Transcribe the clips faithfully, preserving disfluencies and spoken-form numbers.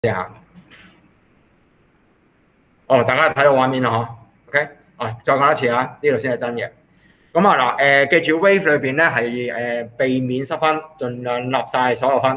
下。哦，大家睇到畫面啦，嗬？OK，哦，再講一次啊，呢度先係真嘅。咁啊嗱，誒、呃、記住 wave 裏邊咧係誒避免失分，盡量立晒所有分。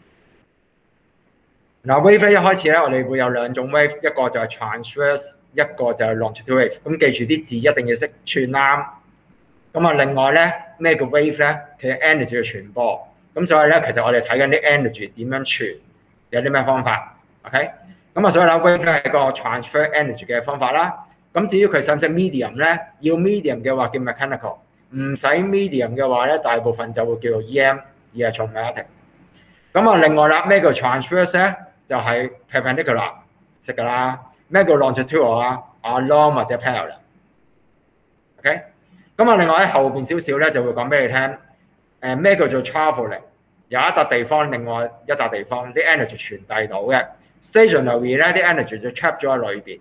嗱 wave 一開始咧，我哋會有兩種 wave， 一個就係 transverse， 一個就係 longitude wave。咁記住啲字一定要識串啱。咁啊，另外咧咩叫 wave 咧？其實 energy 嘅傳播。咁所以咧，其實我哋睇緊啲 energy 點樣傳，有啲咩方法 ？OK。咁啊，所以咧 wave 咧係個 transfer energy 嘅方法啦。咁至於佢使唔使 medium 咧？要 medium 嘅話叫 mechanical， 唔使 medium 嘅話咧，大部分就會叫做 E M， 而係從 magnetic。咁啊，另外啦，咩叫 transverse 咧？就係 perpendicular， 識㗎啦。咩叫 longitudinal 啊？啊 long 或者 parallel。OK。咁啊，另外喺後邊少少咧就會講俾你聽，誒咩叫做 travelling？ 有一笪地方，另外一笪地方啲 energy 傳遞到嘅。stationary 咧啲 energy 就 trap 咗喺裏邊。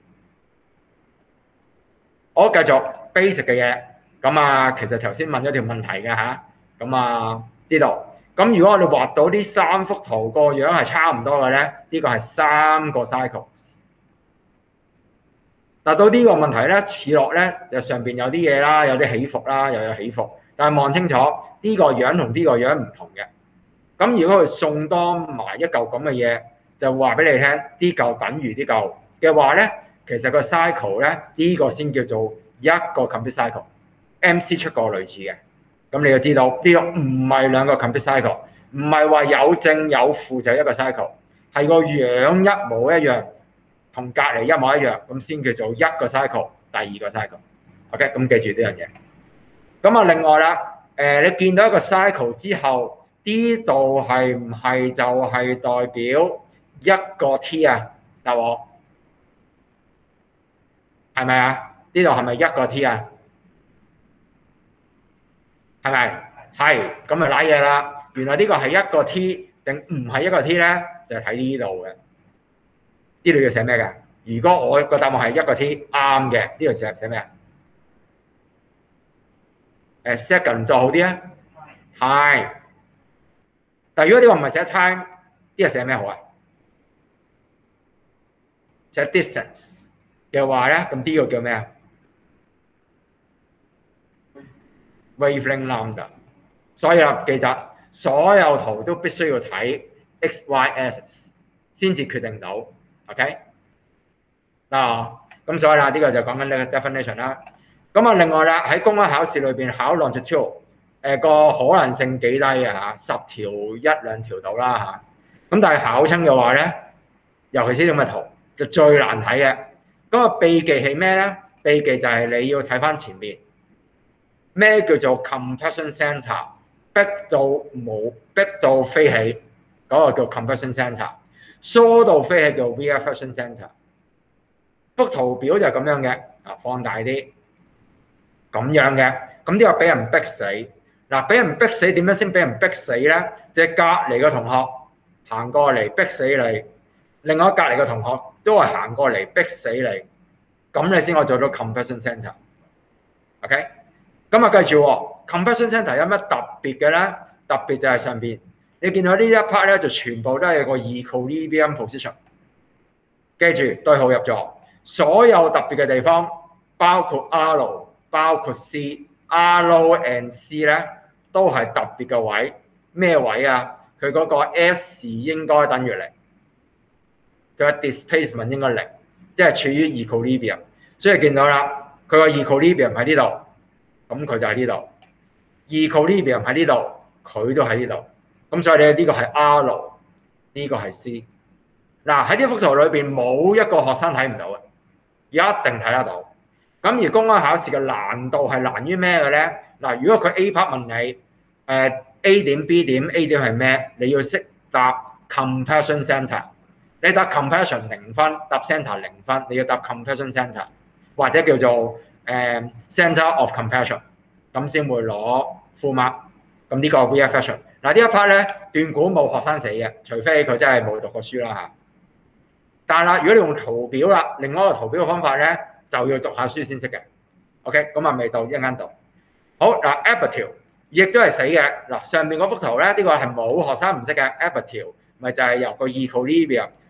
我繼續 basic 嘅嘢，咁啊其實頭先問咗條問題嘅嚇，咁啊呢度，咁如果我哋畫到呢三幅圖個樣係差唔多嘅咧，呢個係三個 cycle。但到呢個問題咧，似落咧就上邊有啲嘢啦，有啲起伏啦，又有起伏，但係望清楚呢個樣同呢個樣唔同嘅。咁如果佢送多埋一嚿咁嘅嘢，就話俾你聽，呢嚿等於呢嚿嘅話咧，其實個 cycle 咧呢個先叫做一個 complete cycle。M C 出過類似嘅，咁你要知道呢個唔係兩個 complete cycle， 唔係話有正有負就一個 cycle， 係個樣一模一樣，同隔離一模一樣，咁先叫做一個 cycle， 第二個 cycle。OK， 咁記住呢樣嘢。咁啊，另外啦，誒你見到一個 cycle 之後，呢度係唔係就係代表一個 T 啊？答我係咪啊？呢度係咪一個 T 啊？係咪？係，咁咪揦嘢啦。原來呢個係一個 T 定唔係一個 T 咧？就係睇呢度嘅。呢度要寫咩㗎？如果我個答案係一個 T 啱嘅，呢度寫寫咩啊？誒 second 做好啲啊 ，time。但係如果你話唔係寫 time， 呢個寫咩好啊？寫 distance 嘅話咧，咁呢個叫咩啊 ？wavelength lambda。所以啊，記得所有圖都必須要睇 x y axis 先至決定到 ，OK？ 嗱，咁所以啦，呢個就講緊呢個 definition 啦。咁啊，另外啦，喺公開考試裏邊考 longitude， 誒個可能性幾低啊嚇，十條一兩條到啦嚇。咁但係考親嘅話咧，尤其是呢咁嘅圖就最難睇嘅。咁啊，秘技係咩咧？秘技就係你要睇翻前面，咩叫做 compression centre？ 逼到冇，逼到飛起嗰、那個叫 compression centre， 疏到飛起叫 reaction centre。幅圖表就係咁樣嘅，啊放大啲，咁樣嘅，咁呢個俾人逼死，嗱俾人逼死點樣先俾人逼死咧？即係隔離嘅同學行過嚟逼死你，另外隔離嘅同學都係行過嚟逼死你，咁你先可以做到 compression centre。OK， 咁啊記住喎 ，compression centre 有乜特別嘅咧？特別就係上邊，你見到呢一 part 咧就全部都係個 equilibrium position， 記住對號入座。所有特別嘅地方，包括 R， 包括 C，R and C 咧都係特別嘅位。咩位啊？佢嗰個 S 應該等於零，佢嘅 displacement 應該零，即係處於 equilibrium。所以見到啦，佢個 equilibrium 喺呢度，咁佢就喺呢度。equilibrium 喺呢度，佢都喺呢度。咁所以咧呢個係 R， 呢個係 C。嗱喺呢幅圖裏邊冇一個學生睇唔到嘅。一定睇得到。咁而公開考試嘅難度係難於咩嘅咧？嗱，如果佢 A part 問你，誒 A 點 B 點 A 點係咩？你要識答 compression centre。你答 compression 零分，答 centre 零分，你要答 compression centre 或者叫做誒 centre of compression， 咁先會攞 full mark。咁呢個 reaction。嗱呢一 part 咧，斷估冇學生死嘅，除非佢真係冇讀過書啦嚇。但係啦，如果你用圖表啦，另外一個圖表嘅方法咧，就要讀下書先識嘅。OK， 咁啊未到一陣間讀。好嗱 ，aperture 亦都係死嘅。嗱，上面嗰幅圖咧，呢、這個係冇學生唔識嘅 aperture，咪就係由個 equilibrium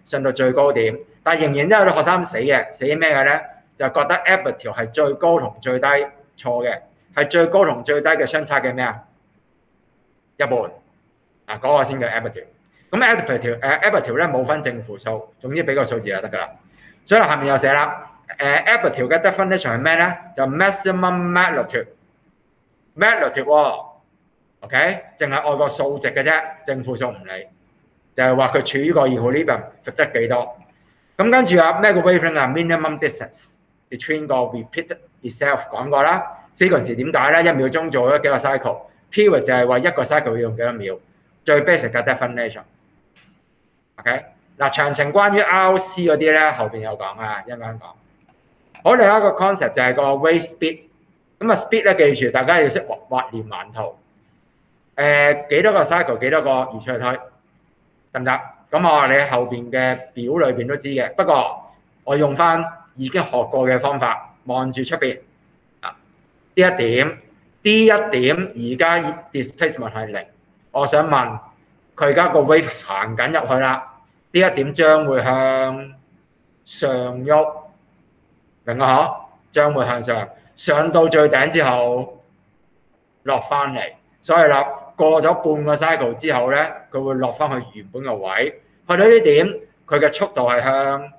上到最高點，但仍然都有啲學生死嘅，死咩嘅咧？就覺得 Aperture 係最高同最低，錯嘅，係最高同最低嘅相差嘅咩啊？一半，啊嗰個先叫 Aperture。咁 Aperture 誒 Aperture 咧冇分正負數，總之俾個數字就得㗎啦。所以下面又寫啦，誒 Aperture 嘅 definition 係咩咧？就 maximum magnitude，magnitude 喎 ，OK， 淨係愛個數值嘅啫，正負數唔理，就係話佢處於個 equilibrium 得幾多。咁跟住啊，咩叫 wavelength 啊 ？minimum distance between 個 repeat itself 講過啦。frequency 點解咧？一秒鐘做咗幾個 cycle，period 就係話一個 cycle 要用幾多秒，最 basic 嘅 definition。OK， 嗱詳情關於 R C 嗰啲咧，後邊有講啊，一陣間講。好，另一個 concept 就係個 wave speed。咁啊 speed 咧，記住大家要識畫畫連環圖。誒、呃、幾多個 cycle 幾多個如此類推，得唔得？咁我話你後邊嘅表裏邊都知嘅，不過我用翻已經學過嘅方法，望住出邊啊，呢一點 D 一點而家 displacement 係零，我想問佢而家個 wave 行緊入去啦，呢一點將會向上喐，明啊嗬？將會向上，上到最頂之後落翻嚟，所以啦。過咗半個 cycle 之後咧，佢會落翻去原本嘅位，去到呢點，佢嘅速度係向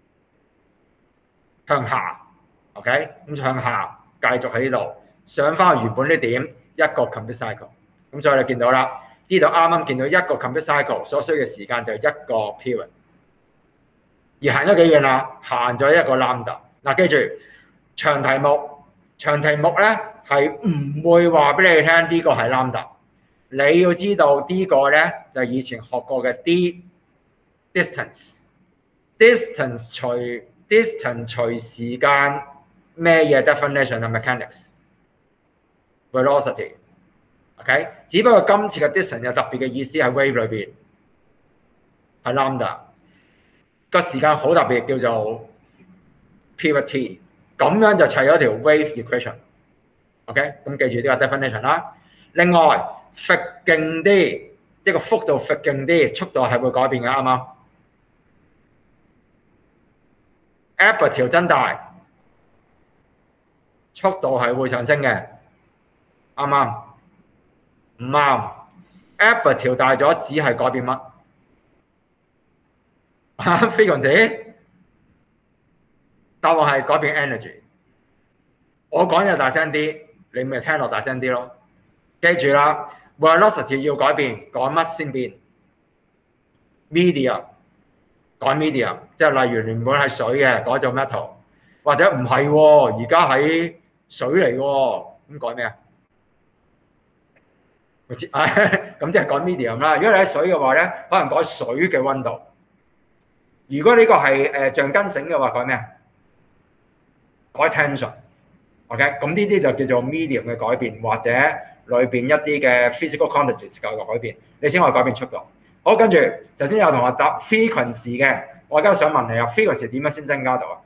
向下 ，OK， 咁向下繼續喺呢度上翻去原本呢點一個 complete cycle， 咁所以你見到啦，呢度啱啱見到一個 complete cycle 所需嘅時間就係一個 period， 而行咗幾遠啊？行咗一個 lambda。嗱，記住長題目，長題目咧係唔會話俾你聽呢個係 lambda。你要知道呢個咧就係以前學過嘅 D distance distance 除 distance 除時間咩嘢 definition 係 mechanics velocity OK， 只不過今次嘅 distance 有特別嘅意思喺 wave 裏邊係 lambda 個時間好特別叫做 period t， 咁樣就砌咗條 wave equation OK， 咁記住呢個 definition 啦。另外揈勁啲，即係個幅度揈勁啲，速度係會改變嘅，啱唔啱 ？Aperture 增大，速度係會上升嘅，啱唔啱？唔啱 ，Aperture 大咗，只係改變乜？frequency 答案係改變 energy。我講嘢大聲啲，你咪聽落大聲啲咯。記住啦。velocity 要改變，改乜先變 ？medium 改 medium， 即係例如原本係水嘅，改做 metal， 或者唔係喎，而家喺水嚟喎，咁改咩啊？咁即係改 medium 啦。如果你喺水嘅話咧，可能改水嘅溫度。如果呢個係誒橡筋繩嘅話，改咩啊？改 tension。OK， 咁呢啲就叫做 medium 嘅改變，或者裏邊一啲嘅 physical quantities 嘅改變，你先可以改變速度。好，跟住頭先有同學答 frequency 嘅，我而家想問你啊 ，frequency 點樣先增加到啊？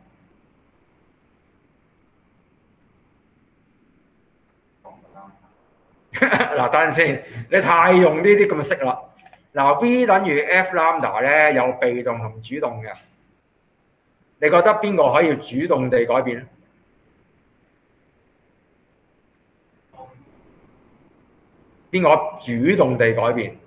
嗱，等陣先，你太用呢啲咁嘅式啦。嗱 ，V 等於 F lambda 咧，有被動同主動嘅，你覺得邊個可以主動地改變咧？邊個主動地改變？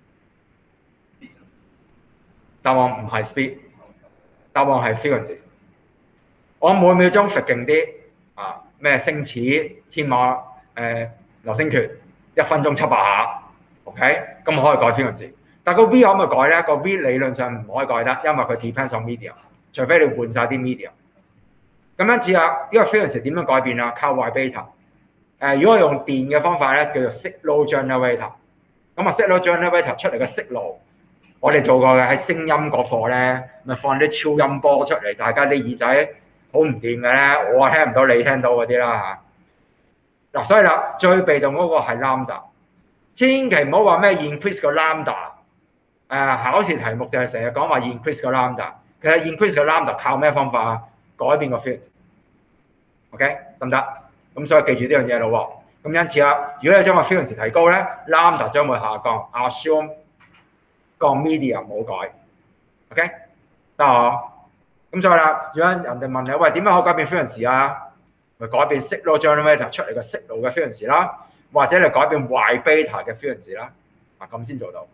答案唔係 speed， 答案係 frequency。我每秒鐘揈勁啲啊，咩星矢、天馬、誒、呃、流星拳，一分鐘七百下 ，OK， 咁我可以改 frequency。但個 V 可唔可以改咧？個 V 理論上唔可以改得，因為佢 depends on medium， 除非你換晒啲 medium。咁因此啊，呢個 frequency 點樣改變啊？靠 Y beta。誒，如果用電嘅方法咧，叫做 signal generator。咁啊 signal generator 出嚟嘅 signal，我哋做過嘅喺聲音嗰課咧，咪放啲超音波出嚟，大家啲耳仔好唔掂嘅咧，我聽唔到你聽到嗰啲啦嚇。嗱，所以啦，最被動嗰個係 lambda， 千祈唔好話咩 increase 個 lambda。誒，考試題目就係成日講話 increase 個 lambda， 其實 increase 個 lambda 靠咩方法啊？改變個 field。OK， 得唔得？咁所以記住呢樣嘢咯喎，咁因此啦，如果你將個 frequency 提高咧 ，lambda 將會下降 ，assume 個 medium 冇改 ，OK？ 得啊。咁所以啦，如果人哋問你喂點樣可以改變 frequency 啊？咪改變 signal generator 出嚟嘅 signal 嘅 frequency 啦，或者你改變 Y beta 嘅 frequency 啦，啊咁先做到。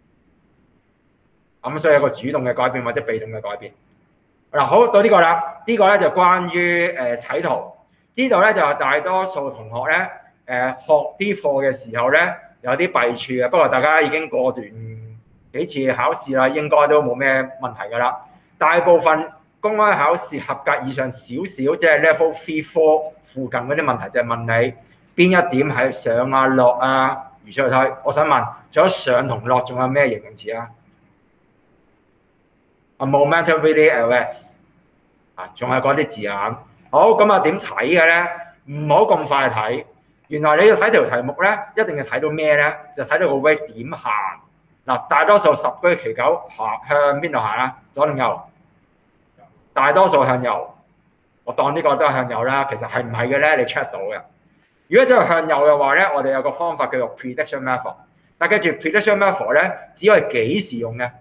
咁所以有個主動嘅改變或者被動嘅改變。嗱，好到呢個啦，呢、這個咧就關於誒睇圖。呢度咧就大多數同學咧誒、呃、學啲課嘅時候咧有啲弊處嘅，不過大家已經過段幾次考試啦，應該都冇咩問題㗎啦。大部分公開考試合格以上少少，即係 level three four 附近嗰啲問題，就係問你邊一點係上啊落啊，如此類推。我想問，除咗上同落，仲有咩形容詞啊？啊 momentarily arrest 啊，仲係嗰啲字眼。好，咁啊點睇嘅咧？唔好咁快睇。原來你要睇條題目咧，一定要睇到咩咧？就睇到個 wave 點行。嗱，大多數十居其九行向邊度行啊？左定右？大多數向右。我當呢個都係向右啦。其實係唔係嘅咧？你 check 到嘅。如果真係向右嘅話咧，我哋有個方法叫做 prediction method。但記住 prediction method 咧，只係幾時用嘅？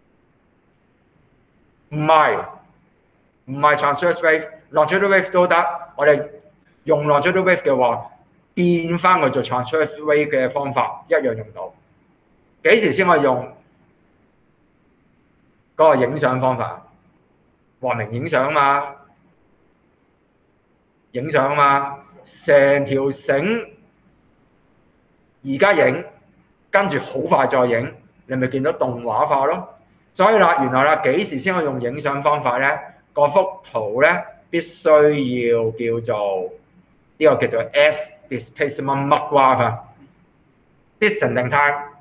唔係唔係 transverse wave、longitudinal wave 都得。我哋用 longitudinal wave 嘅話，變翻佢做 transverse wave 嘅方法一樣用到。幾時先可以用嗰個影相方法？話明影相嘛，影相嘛，成條繩而家影，跟住好快再影，你咪見到動畫化咯。所以啦，原來啦，幾時先可以用影相方法咧？嗰幅圖咧必須要叫做呢、這個叫做 S displacement mark graph 啊 ，distance 定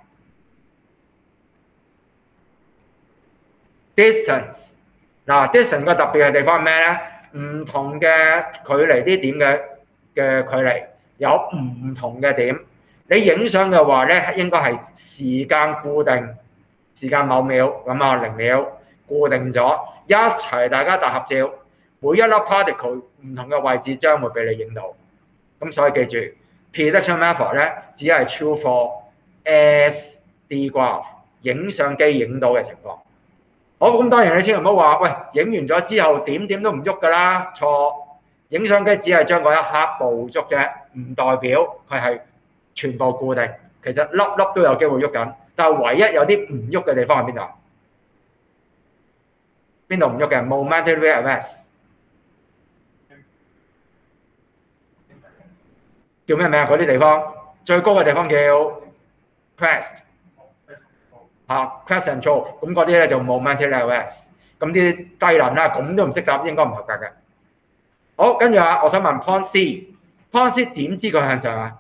time？distance 嗱 ，distance 個特別嘅地方係咩咧？唔同嘅距離啲點嘅嘅距離有唔同嘅點。你影相嘅話咧，應該係時間固定。時間某秒咁啊零秒固定咗，一齊大家大合照，每一粒 particle 唔同嘅位置將會俾你影到。咁所以記住 prediction method 咧，只係 true for S D graph 影相機影到嘅情況。好，咁當然你千祈唔好話，喂，影完咗之後點點都唔喐㗎啦，錯。影相機只係將嗰一刻捕捉啫，唔代表佢係全部固定。其實粒粒都有機會喐緊。但係唯一有啲唔喐嘅地方係邊度？邊度唔喐嘅 ？momentary arrest 叫咩名啊？嗰啲地方最高嘅地方叫 crest 啊 crest and trough，咁嗰啲咧就 momentary arrest。咁啲低能啦，咁都唔識答，應該唔合格嘅。好，跟住啊，我想問 point C，point C 點知佢向上啊？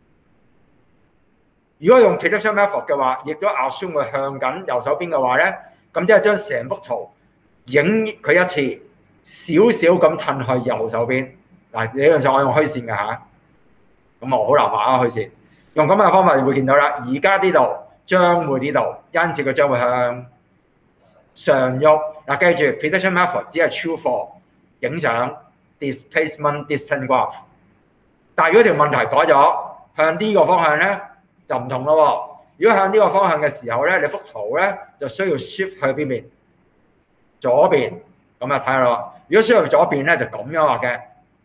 如果用 prediction method 嘅話，亦都 assume 佢向緊右手邊嘅話咧，咁即係將成幅圖影佢一次，少少咁褪去右手邊。嗱，理論上我用虛線嘅嚇，咁我好難畫啊虛線。用咁嘅方法，你會見到啦。而家呢度將會呢度，因此佢將會向上喐。嗱，記住 prediction method 只係 true for 影相 displacement distance graph。但係如果條問題改咗，向呢個方向咧，就唔同咯。如果向呢個方向嘅時候咧，你幅圖咧就需要 shift 去邊邊？左邊。咁啊睇下咯。如果 shift 去左邊咧，就咁樣畫嘅。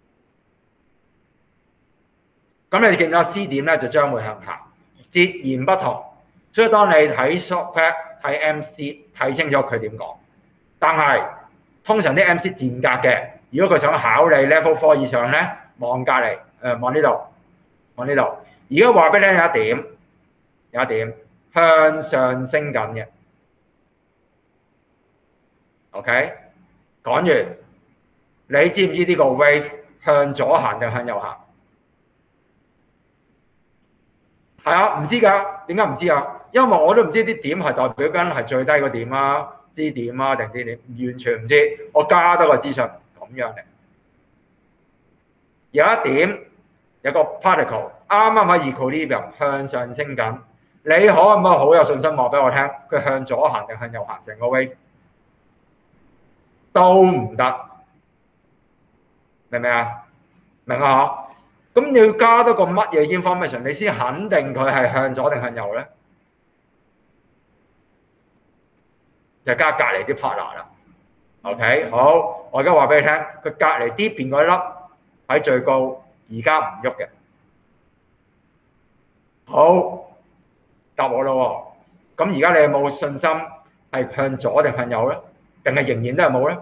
咁你見到 C 點咧就將會向下，截然不同。所以當你睇 shortcut 睇 M C 睇清楚佢點講。但係通常啲 M C 賤格嘅，如果佢想考你 level four 以上咧，望隔離誒望呢度，望呢度。而家話俾你聽有一點。有一點向上升緊嘅 ，OK？ 講完，你知唔知呢個 wave 向左行定向右行？係啊，唔知㗎。點解唔知啊？因為我都唔知啲點係代表緊係最低個點啊，啲點啊定啲點，完全唔知。我加多個資訊咁樣嘅。有一點有個 particle 啱啱喺 equilibrium 向上升緊。你可唔可以好有信心話俾我聽，佢向左行定向右行成個 wave 都唔得，明唔明啊？明啊？咁你要加多個乜嘢 information， 你先肯定佢係向左定向右咧？就加隔離啲 partner 啦。 OK， 好，我而家話俾你聽，佢隔離呢邊嗰粒喺最高，而家唔喐嘅。好，答我咯喎。咁而家你有冇信心係向左定向右咧？定係仍然都係冇咧？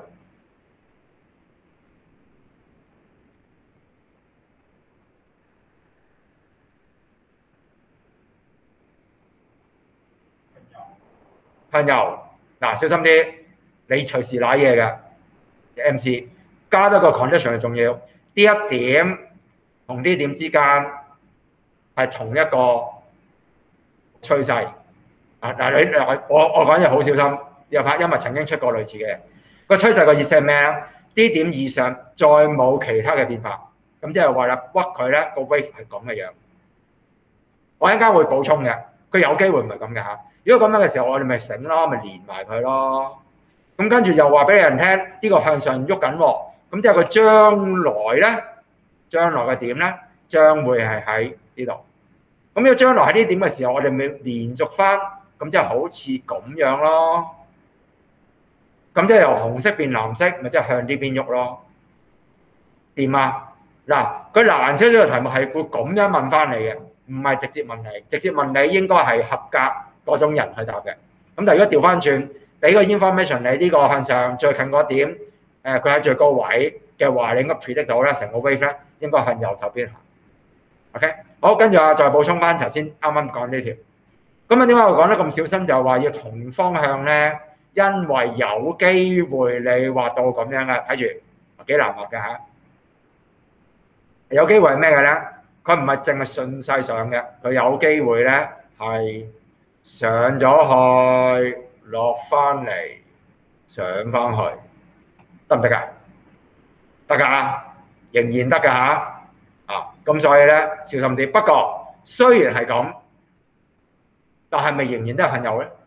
向右。嗱，小心啲，你隨時揦嘢嘅 M C， 加多個 condition 係重要。呢一點同呢點之間係同一個趨勢。啊嗱，你我我講嘢好小心，又怕因為曾經出過類似嘅個趨勢。個意思係咩咧？呢點以上再冇其他嘅變化，咁即係話啦，屈佢咧個 wave 係咁嘅樣。我一陣間會補充嘅，佢有機會唔係咁嘅嚇。如果咁樣嘅時候，我哋咪醒咯，咪連埋佢咯。咁跟住又話俾人聽，呢個向上喐緊喎。咁即係佢將來咧，將來嘅點咧，將會係喺呢度。咁如果將來喺呢點嘅時候，我哋咪連續翻，咁即係好似咁樣咯。咁即係由紅色變藍色，咪即係向呢邊喐咯。掂啊？嗱，佢難少少嘅題目係會咁樣問翻你嘅，唔係直接問你，直接問你應該係合格嗰種人去答嘅。咁但係如果調翻轉，俾個 information 你呢個向上最近嗰點，誒佢喺最高位嘅話，你應該 predict 到咧，成個 wave 咧應該向右手邊行。OK， 好，跟住啊，再補充翻頭先啱啱講呢條。咁啊，點解我講得咁小心？就係話要同方向咧，因為有機會你畫到咁樣嘅，睇住幾難畫嘅嚇。有機會係咩嘅咧？佢唔係淨係順勢上嘅，佢有機會咧係上咗去，落翻嚟，上翻去，得唔得㗎？得㗎，仍然得㗎嚇。啊，咁所以咧小心啲。不過雖然係咁，但係咪仍然都係向右咧？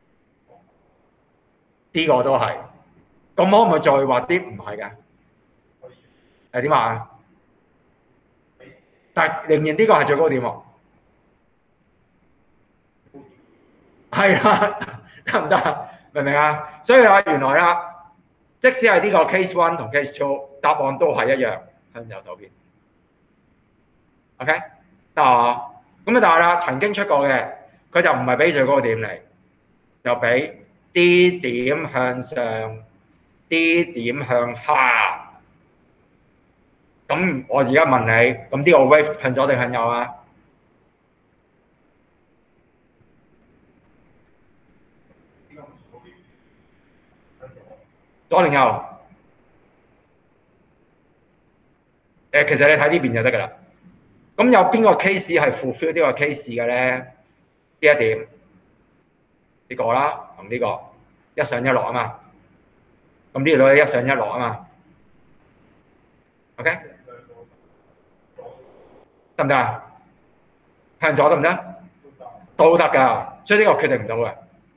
呢個都係。咁可唔可以再畫啲唔係㗎？係點啊？但係仍然呢個係最高點喎。係啦，得唔得？明唔明啊？所以啊，原來啦，即使係呢個 case one 同 case two， 答案都係一樣，向右手邊。OK， 得啊。咁啊，但係啦，曾經出過嘅，佢就唔係俾最高點嚟，就俾 D 點向上 ，D 點向下。咁我而家問你，咁呢個 wave 向左定向右啊？左定右？誒，其實你睇呢邊就得㗎啦。咁有邊個 case 係 fulfill 呢個 case 嘅咧？呢一點呢個啦，同呢個一上一落啊嘛。咁呢度一上一落啊嘛。OK， 得唔得啊？向左得唔得？都得㗎，所以呢個決定唔到嘅，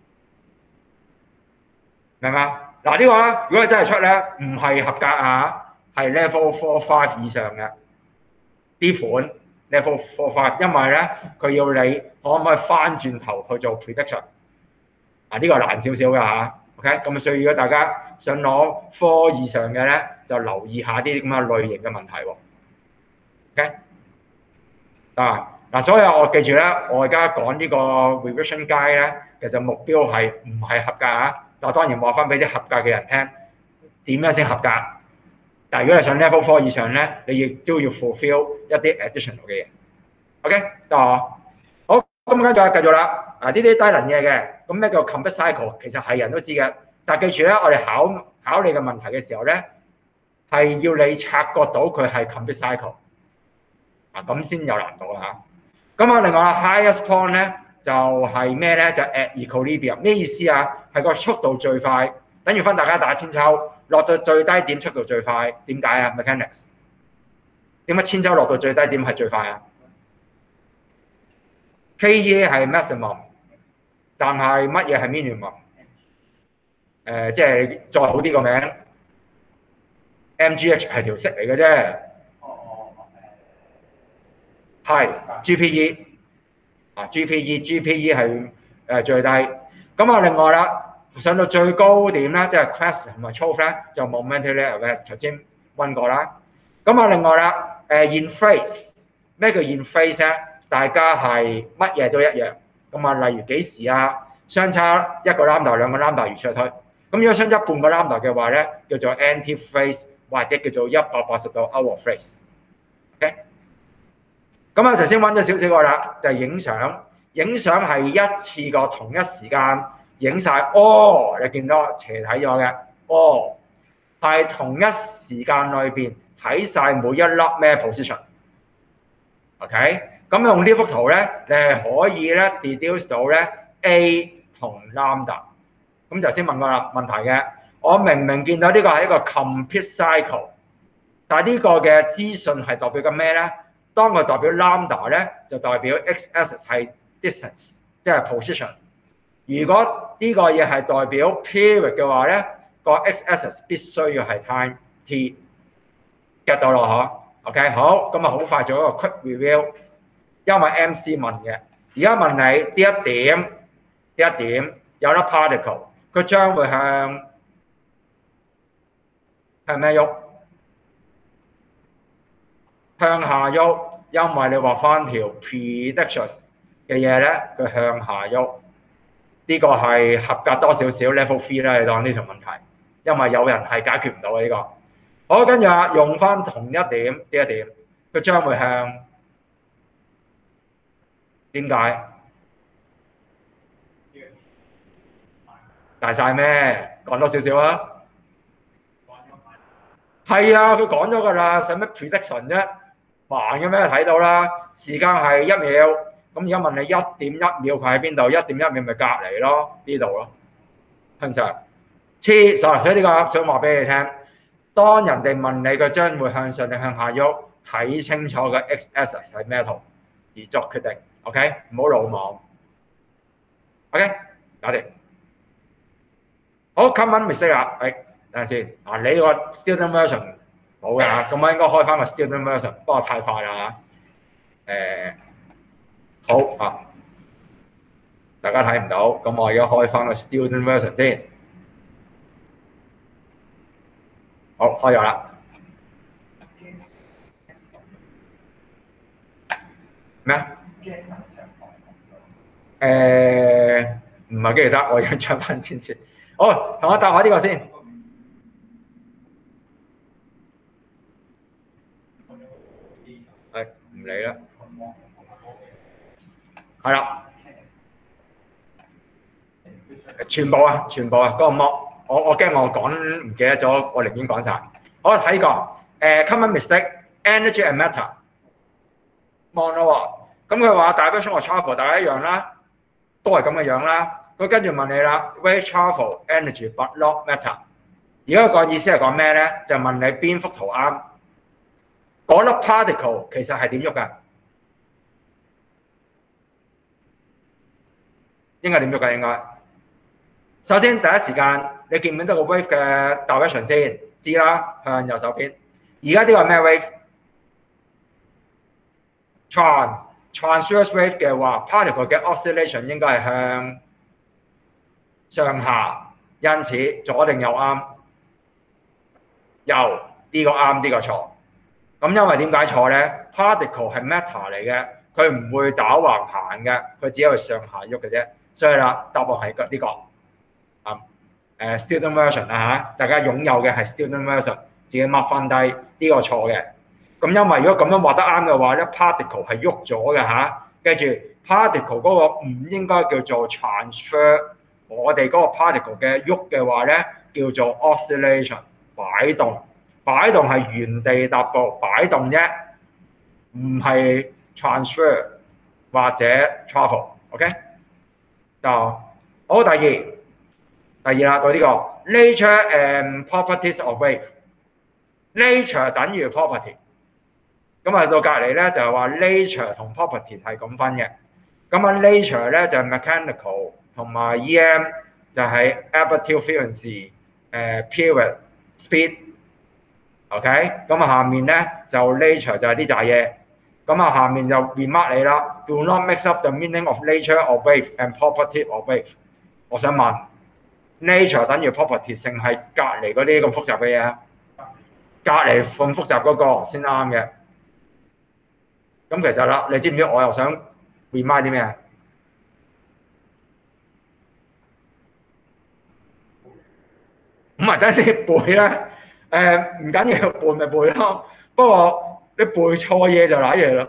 明嘛？嗱呢個咧，如果你真係出咧，唔係合格啊，係 level four five 以上嘅啲款 level four five，因為咧佢要你可唔可以翻轉頭去做 prediction 啊？呢個難少少㗎嚇。OK， 咁所以如果大家想攞科以上嘅咧，就留意下啲咁嘅類型嘅問題喎。OK， 啊嗱，所以我記住咧，我而家講呢個 revision guide 咧，其實目標係唔係合格啊？但當然話翻俾啲合格嘅人聽，點樣先合格？但係如果你上 level four以上咧，你亦都要 fulfill 一啲 additional 嘅嘢。OK， 得啊。好，咁跟住繼續啦。啊，呢啲低能嘢嘅，咁咩叫 complete cycle？ 其實係人都知嘅，但係記住咧，我哋考考你嘅問題嘅時候咧，係要你察覺到佢係 complete cycle， 啊咁先有難度啊。咁啊，另外 highest point 咧就係咩咧？就 at equilibrium， 咩意思啊？係個速度最快，等於分大家打千秋，落到最低點速度最快。點解啊 ？mechanics 點解千秋落到最低點係最快啊 ？Ke 係 maximum， 但係乜嘢係 minimum？ 誒，即係再好啲個名 ，M G H 係條式嚟嘅啫。係 G P E 啊 ，G P E，G P E 係誒最低。咁啊，另外啦， 上到最高點咧，即係 crest 同埋 trough 咧，就 momentarily arrest。頭先温過啦。咁啊，另外啦，誒 in phase 咩叫 in phase 咧？大家係乜嘢都一樣。咁啊，例如幾時啊，相差一個 lambda 兩個 lambda 如此類推。咁如果相差半個 lambda 嘅話咧，叫做 anti phase 或者叫做一百八十度 out of phase。OK。咁啊，頭先温咗少少個啦，就係影相。影相係一次過同一時間。影晒哦，你見到斜睇咗嘅哦，係同一時間裏邊睇晒每一粒咩 position。OK， 咁用呢幅圖咧，你係可以咧 deduce 到咧 A 同 lambda。咁頭先問過啦問題嘅，我明明見到呢個係一個 complete cycle， 但係呢個嘅資訊係代表緊咩咧？當佢代表 lambda 咧，就代表 x-axis 係 distance， 即係 position。如果呢個嘢係代表 period 嘅話咧，個 x-axis 必須要係 time t，get 到咯嗬 ？OK， 好，咁啊好快做一個 quick review， 因為 M C 問嘅，而家問你呢一點，呢一點有粒 particle， 佢將會向向咩喐？向下喐，因為你畫翻條 prediction 嘅嘢咧，佢向下喐。呢個係合格多少少 level three 啦，你當呢條問題，因為有人係解決唔到嘅呢個。好，跟住啊，用翻同一點呢一點，佢將會向點解？大晒咩？講多少少啊？係啊，佢講咗㗎啦，使乜 prediction 啫？慢嘅咩？睇到啦，時間係一秒。咁而家問你一點一秒佢喺邊度？一點一秒咪隔離咯，呢度咯，通常黐所以呢個想話俾你聽，當人哋問你佢將會向上定向下喐，睇清楚個 x-axis 係咩圖而作決定。OK， 唔好魯莽。OK， 搞掂。好 ，common mistake 啦。誒，等陣先。嗱，你個 student version 冇㗎嚇，咁我應該開翻個 student version，不過太快啦嚇。誒。好啊，大家睇唔到，咁我而家開翻個 student version 先。好，開咗啦。咩啊？誒，唔係記得，我而家出翻先先。好，同我答下呢個先。係唔理啦。係啦，全部啊，全部啊，嗰、那個 mock， 我我驚我講唔記得咗，我寧願講晒。我睇過誒 common mistake，energy and matter。望咯喎，咁佢話 direction of travel 大家一樣啦，都係咁嘅樣啦。佢跟住問你啦 ，wave travel energy but not matter。而家個意思係講咩咧？就問你邊幅圖啱？嗰粒 particle 其實係點喐㗎？應該點喐㗎？應該首先第一時間你見唔見到個 wave 嘅 direction 先？知啦，向右手邊。而家呢個係咩 wave？trans transverse wave 嘅話 ，particle 嘅 oscillation 應該係向上下，因此左定右啱？右，呢個啱，呢個錯。咁因為點解錯咧 ？particle 係 matter 嚟嘅，佢唔會打橫行嘅，佢只係上下喐嘅啫。所以啦，答案係呢個啊誒 student version 啊嚇，大家擁有嘅係 student version， 自己 mark 翻低呢個錯嘅。咁因為如果咁樣畫得啱嘅話咧 ，particle 係喐咗嘅嚇，記住 particle 嗰個唔應該叫做 transfer， 我哋嗰個 particle 嘅喐嘅話咧叫做 oscillation 擺動，擺動係原地踏步擺動啫，唔係 transfer 或者 travel。OK， 就好。第二，第二啦，到呢個 nature and properties of wave。nature 等於 property。咁啊，到隔離咧就係話 nature 同 property 係咁分嘅。咁啊 nature 咧就係 mechanical 同埋 E M 就係 amplitude frequency 誒 period speed。OK， 咁啊下面咧就 nature 就係呢扎嘢。咁啊下面就 remark 你啦 ，do not mix up the meaning of nature of wave and property of wave。我想問 nature 等於 property 性係隔離嗰啲咁複雜嘅嘢，隔離咁複雜嗰個先啱嘅。咁其實啦，你知唔知我又想 remind 啲咩啊？唔係等陣先背啦，誒唔緊要，背咪背咯。不過你背錯嘢就揦嘢啦。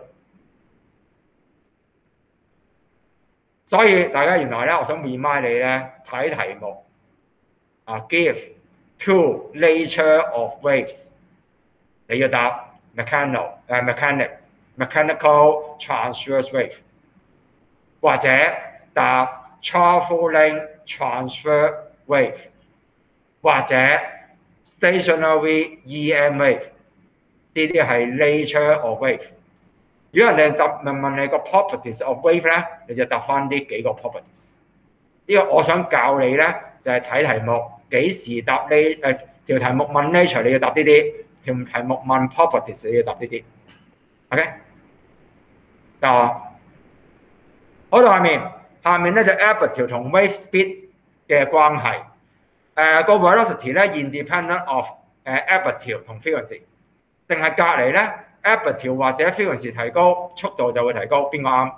所以大家原來咧，我想 remind 你咧睇題目啊 ，give two nature of waves， 你要答 mechanical 誒 mechanic mechanical transverse wave， 或者答 travelling transverse wave， 或者 stationary E M wave， 呢啲係 nature of wave。如果人哋答問問你個 properties of wave 咧，你就答翻呢幾個 properties。呢個我想教你咧，就係睇題目幾時答呢誒條題目問 nature 你要答呢啲，條題目問 properties 你要答呢啲。OK， 得啊。好到下面，下面咧就 aperture 同 wave speed 嘅關係。誒、呃、個 velocity 咧 independent of 誒 aperture 同 frequency， 定係隔離咧？ aperture 或者 frequency 提高，速度就會提高，邊個啱？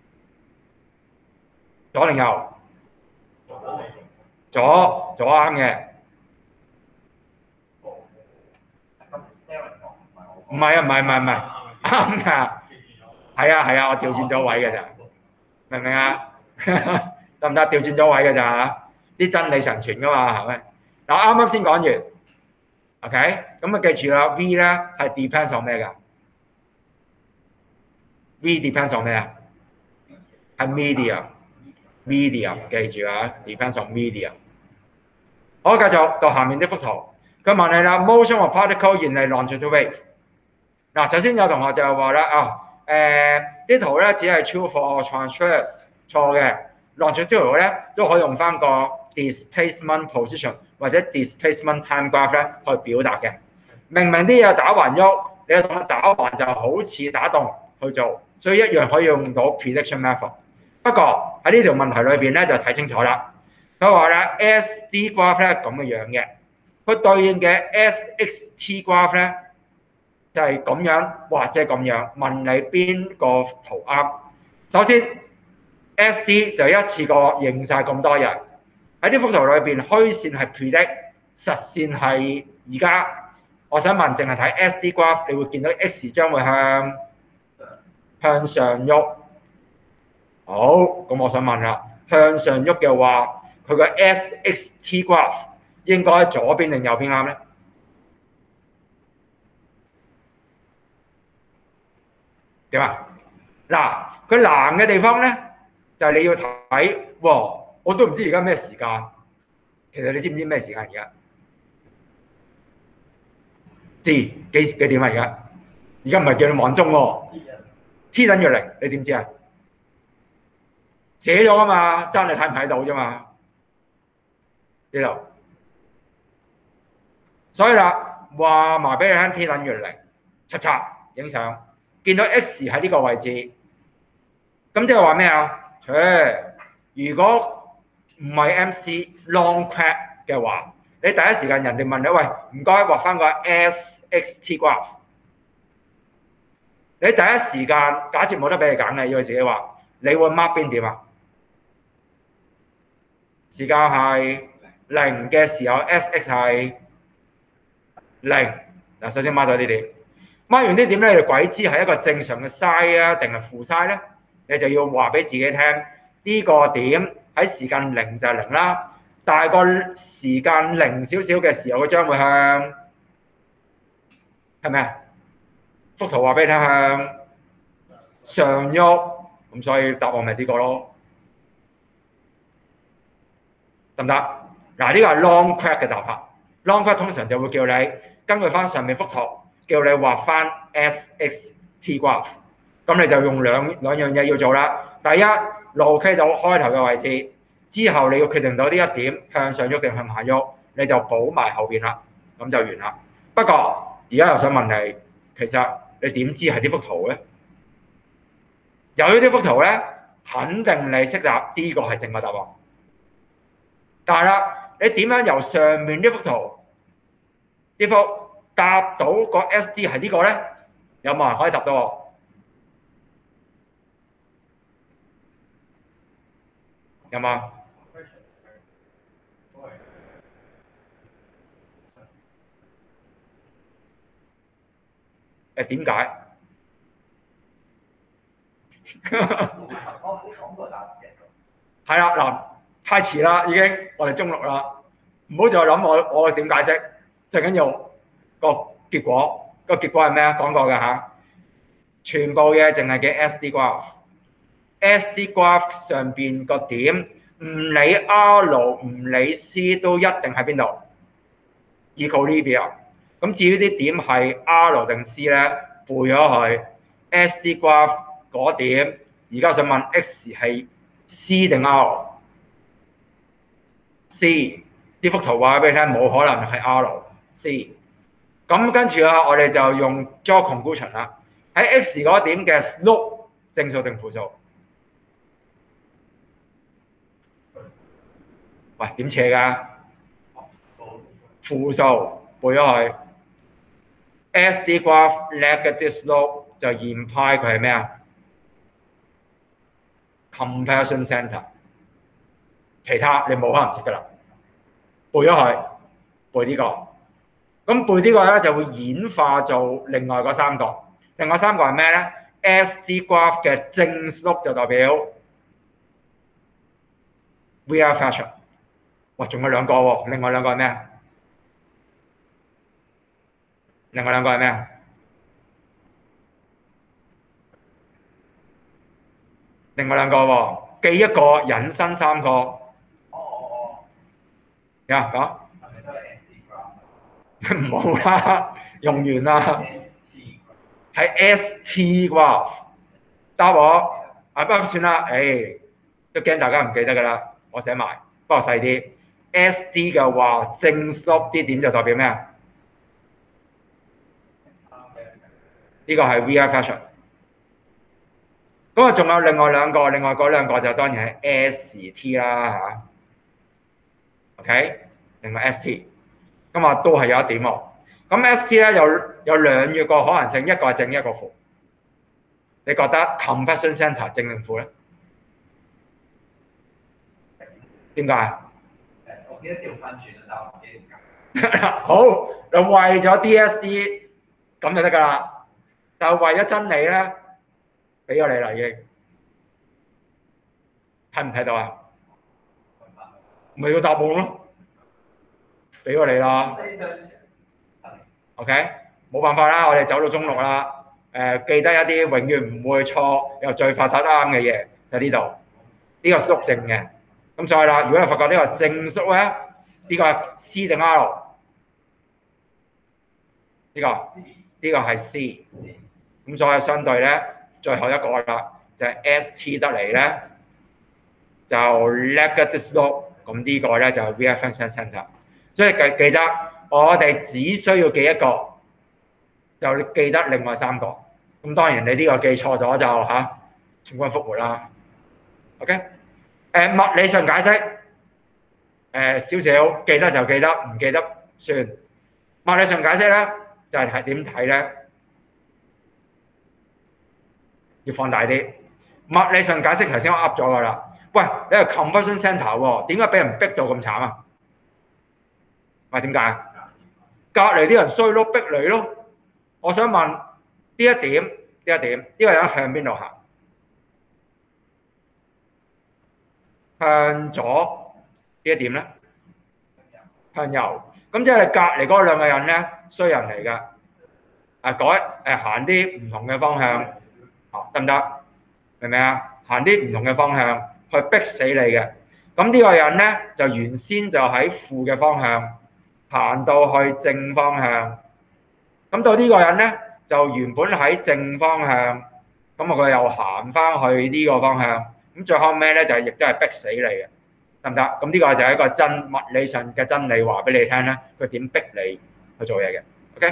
左定右？左，左啱嘅。唔係啊，唔係唔係唔係，啱㗎。係啊係啊，我調轉咗位㗎咋，明唔明啊？得唔得？調轉咗位㗎咋，啲真理常傳㗎嘛，係咪？嗱，啱啱先講完 ，OK， 咁啊記住啦 ，V 咧係 depends on 咩㗎？ V depends on 咩啊？係 medium，medium 記住啊 ，depends on medium。好，繼續到下面呢幅圖，佢問你啦 ，motion of particle in a longitudinal wave。嗱，首先有同學就話啦，啊，誒啲圖咧只係 true for transverse， 錯嘅 ，longitudinal 咧都可以用翻個 displacement position 或者 displacement time graph 咧去表達嘅。明明啲嘢打橫喐，你同佢打橫就好似打戙去做。所以一樣可以用到 prediction method。不過喺呢條問題裏邊咧就睇清楚啦。佢話咧 S D graph 咧咁嘅樣嘅，佢對應嘅 S X T graph 咧就係咁樣或者咁樣。問你邊個圖啱？首先 S D 就一次過認晒咁多人喺呢幅圖裏邊，虛線係 predict， 實線係而家。我想問，淨係睇 S D graph， 你會見到 X 將會向向上喐。好，咁我想問啦，向上喐嘅話，佢個 S X T graph 應該喺左邊定右邊啱咧？點啊？嗱，佢難嘅地方咧，就係、是、你要睇，哇！我都唔知而家咩時間。其實你知唔知咩時間而家？知幾幾點啊？而家而家唔係叫你望鐘喎。T 等於零，你點知啊？寫咗啊嘛，爭你睇唔睇到啫嘛。呢度，所以啦，話埋俾你聽 ，T 等於零，刷刷影相，見到 X 喺呢個位置，咁即係話咩啊？誒，如果唔係 M C long crack 嘅話，你第一時間人哋問你，喂，唔該畫翻個 S X T graph。你第一時間假設冇得俾你揀嘅，要佢自己畫，你會 mark 邊點啊？時間係零嘅時候 ，S X 係零。嗱，首先 mark 咗呢點，mark 完呢點咧，你鬼知係一個正常嘅 size 啊，定係負 size 咧？你就要話俾自己聽，呢、這個點喺時間零就係零啦，大過時間零少少嘅時候，佢將會向係咪啊？幅圖話俾你聽向上喐，咁所以答案咪呢個咯，得唔得？嗱，呢個係 long crack 嘅答法。long crack 通常就會叫你根據翻上面幅圖，叫你畫翻 S X T graph。咁你就用兩兩樣嘢要做啦。第一 locate 到開頭嘅位置，之後你要決定到呢一點向上喐定向下喐，你就補埋後邊啦，咁就完啦。不過而家又想問你，其實你點知係呢幅圖咧？由於呢幅圖咧，肯定你識答呢個係正確答案。但係啦， 你點樣由上面呢幅圖呢幅答到個 S D 係呢個咧？有冇人可以答到我？有冇？誒點解？係啦，嗱，太遲啦，已經我哋中六啦，唔好再諗我我點解釋，最緊要個結果，個結果係咩啊？講過嘅嚇，全部嘢淨係嘅 S D graph，S D graph 上邊個點，唔理 R 唔理 C 都一定喺邊度 ？equilibrium。咁至於啲點係 R 定 C 咧，背咗佢 S D graph 嗰點，而家想問 X 係 C 定 R？C 呢幅圖話俾你聽，冇可能係 R。C 咁跟住啊，我哋就用 draw conclusion 啦。喺 X 嗰點嘅 slope 正數定負數？喂，點斜㗎？負數，背咗佢。S D graph negative slope 就 imply 佢係咩啊 ？compression center。其他你冇可能識㗎啦，背咗佢，背呢個。咁背呢個咧就會演化做另外嗰三個。另外三個係咩咧 ？S D graph 嘅正 slope 就代表 real fraction。哇，仲有兩個喎，另外兩個係咩啊？另外兩個係咩啊？另外兩個喎，記一個引申三個。哦哦哦。呀，講。係咪都係 S D graph？ 唔好啦，用完啦。係 S T graph。答我，啊不過算啦，誒都驚大家唔記得㗎啦，我寫埋，不過細啲。S D 嘅話，正 slope 啲點就代表咩啊？呢個係 real fraction。咁啊，仲有另外兩個，另外嗰兩個就當然係 S T 啦嚇。OK， 另外 S T， 咁啊都係有一點喎。咁 S T 咧有有兩個可能性，一個係正，一個負。你覺得 compression center 正定負咧？點解？我記得調翻轉啦，但我唔記得點解。好，就為咗 D S C 咁就得㗎啦。就為咗真理咧，俾咗你啦已經。睇唔睇到啊？咪個答案咯，俾咗你啦。OK， 冇辦法啦，我哋走到中六啦。誒、呃，記得一啲永遠唔會錯又最快答得啱嘅嘢，就呢度。呢、這個slope正嘅。咁所以啦，如果你發覺呢個正 slope 咧，呢、這個係 C 定 R？ 呢、這個呢、這個係 C。咁所以相對咧，最後一個啦，就係、是、S T 得嚟咧，就 negative slope。咁呢個咧就係 real fraction center。所以記記得，我哋只需要記一個，就記得另外三個。咁當然你呢個記錯咗就嚇全軍覆沒啦。OK， 誒、呃、物理上解釋，誒、呃、少少記得就記得，唔記得算。物理上解釋咧就係睇點睇咧，要放大啲。物理上解釋頭先我噏咗㗎啦。喂，你係 compression center 喎，點解俾人逼到咁慘啊？喂，點解？隔離啲人衰咯，逼你咯。我想問呢一點，呢一點，呢、呢個人向邊度行？向左呢一點咧？向右。咁即係隔離嗰兩個人咧，衰人嚟㗎。啊，改誒行啲唔同嘅方向，啊得唔得？明唔明啊？行啲唔同嘅方向。去逼死你嘅，咁呢個人咧就原先就喺負嘅方向行到去正方向，咁到呢個人咧就原本喺正方向，咁啊佢又行翻去呢個方向，咁最後尾咧就亦都係逼死你嘅，得唔得？咁呢個就係一個真物理上嘅真理，話俾你聽咧，佢點逼你去做嘢嘅 ，OK？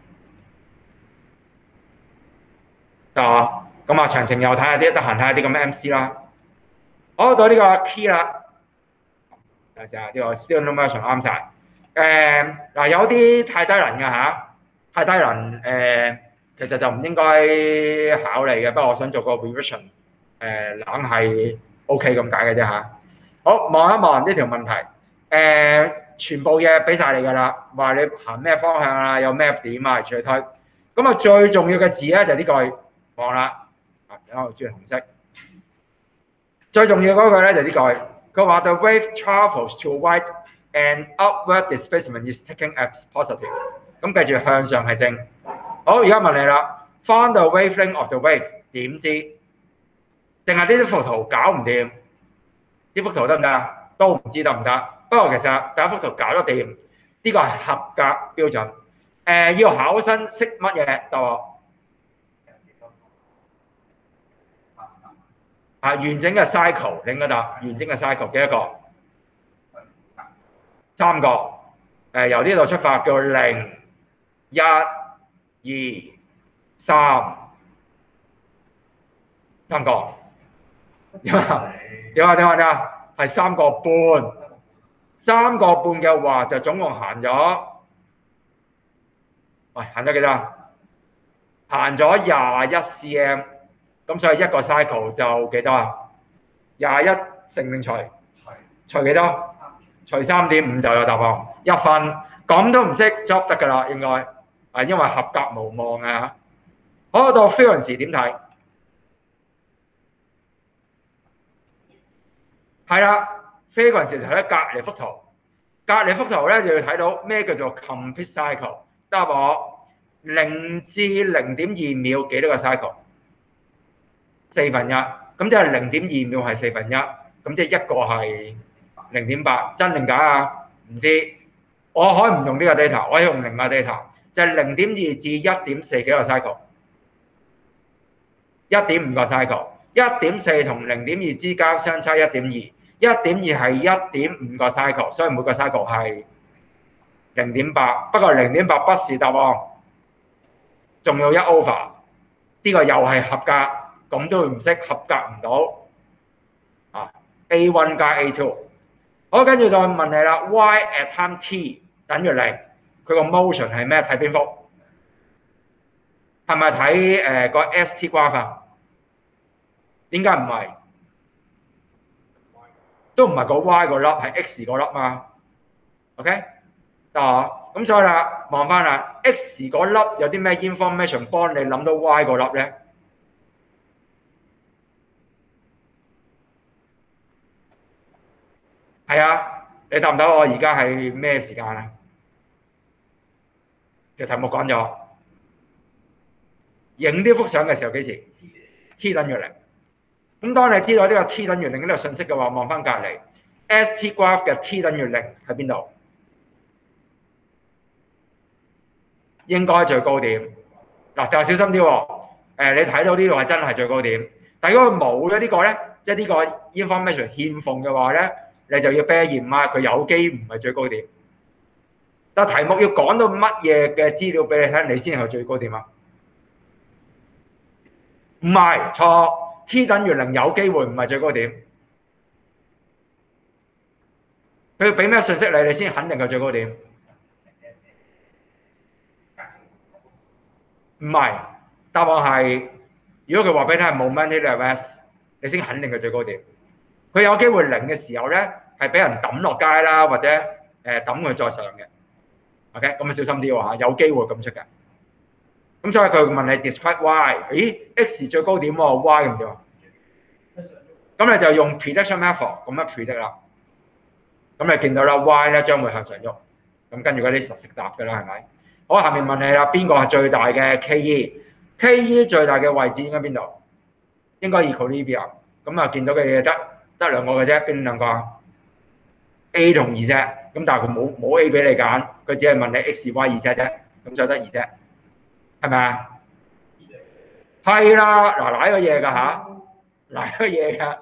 得啊，咁啊詳情又睇下啲，得閒睇下啲咁嘅 M C 啦。好，到呢個 key 啦， 等下呢個 student motion 啱晒。誒嗱有啲太低能嘅嚇，太低能誒、呃，其實就唔應該考慮嘅。不過我想做個 revision， 誒、呃、冷係 OK 咁解嘅啫嚇。好，望一望呢條問題，誒、呃、全部嘢俾晒你㗎啦，話你行咩方向啊，有咩點啊，隨推。咁啊最重要嘅字咧就呢句望啦，啊我轉紅色。最重要嗰句咧就呢句，佢話 The wave travels to right and upward displacement is taken as positive。咁記住向上係正。好，而家問你啦 ，Find the wavelength of the wave， 點知？定係呢啲幅圖搞唔掂？呢幅圖得唔得啊？都唔知得唔得。不過其實第一幅圖搞得掂，呢個係合格標準。誒、呃、要考生識乜嘢得喎？啊，完整嘅 cycle， 你應該答完整嘅 cycle 幾多個？三個。誒、呃、由呢度出發叫零、一、二、三，三個。點啊？點啊？點啊？點啊？係三個半。三個半嘅話就總共行咗，喂行咗幾多？行咗廿一 cm。咁所以一個 cycle 就幾多啊？廿一乘定除？除幾多？除三點五就有答案，一分。咁都唔識 job 得㗎啦，應該啊，因為合格無望啊。好，到 frequency 點睇？係啦 frequency 就喺隔離幅圖，隔離幅圖咧就要睇到咩叫做 complete cycle。答我零至零點二秒幾多個 cycle？四分一，咁即係零點二秒係四分一，咁即係一個係零點八，真定假啊？唔知，我可以唔用呢個 data， 我可以用另外 data， 就係零點二至一點四幾個 cycle， 一點五個 cycle， 一點四同零點二之間相差一點二，一點二係一點五個 cycle， 所以每個 cycle 係零點八，不過零點八不是答案，仲有一 over， 呢個又係合格。咁都唔識合格唔到啊 ！A 一 加 A 二， 好，跟住再問你啦 ，Y at time t 等於零，佢個 motion 係咩？睇邊幅？係咪睇誒個 S T graph 啊？點解唔係？都唔係個 Y 個粒，係 X 個粒嘛 ？OK， 得啊，咁所以啦，望翻啦 ，X 嗰粒有啲咩 information 幫你諗到 Y 個粒咧？係啊，你答唔答我而家係咩時間啊？條題目講咗，影呢幅相嘅時候幾時 ？T 等於零。咁當你知道呢個 T 等於零呢個信息嘅話，望翻隔離 S T graph 嘅 T 等於零喺邊度？應該最高點。嗱，但係小心啲喎。誒，你睇到呢度係真係最高點。但係如果佢冇咗呢個咧，即係呢個 information 欠奉嘅話咧，你就要 bear in mind 佢有機唔係最高點。但題目要講到乜嘢嘅資料俾你睇，你先係最高點啊？唔係，錯 ，T 等於零有機會唔係最高點。佢要俾咩信息你，你先肯定佢最高點。唔係，答案係如果佢話俾你聽係冇 momentum at rest， 你先肯定佢最高點。佢有機會零嘅時候咧，係俾人抌落街啦，或者誒抌佢再上嘅。OK， 咁啊小心啲喎嚇，有機會咁出嘅。咁所以佢問你 describe y， 咦 x 最高點喎 ，y 咁點啊？咁你就用 prediction method 咁樣 predict 啦。咁你見到啦 ，y 咧將會向上喐。咁跟住嗰啲實識答㗎啦，係咪？好，下面問你啦，邊個係最大嘅 K E？K E 最大嘅位置應該邊度？應該 equilibrium。咁啊，見到嘅嘢得得兩個嘅啫，邊兩個啊 ？A 同二 Z。咁但係佢冇冇 A 俾你揀，佢只係問你 X、Y、二 Z 啫，咁就得二 Z，係咪啊？係啦，嗱，賴個嘢㗎嚇，賴個嘢㗎。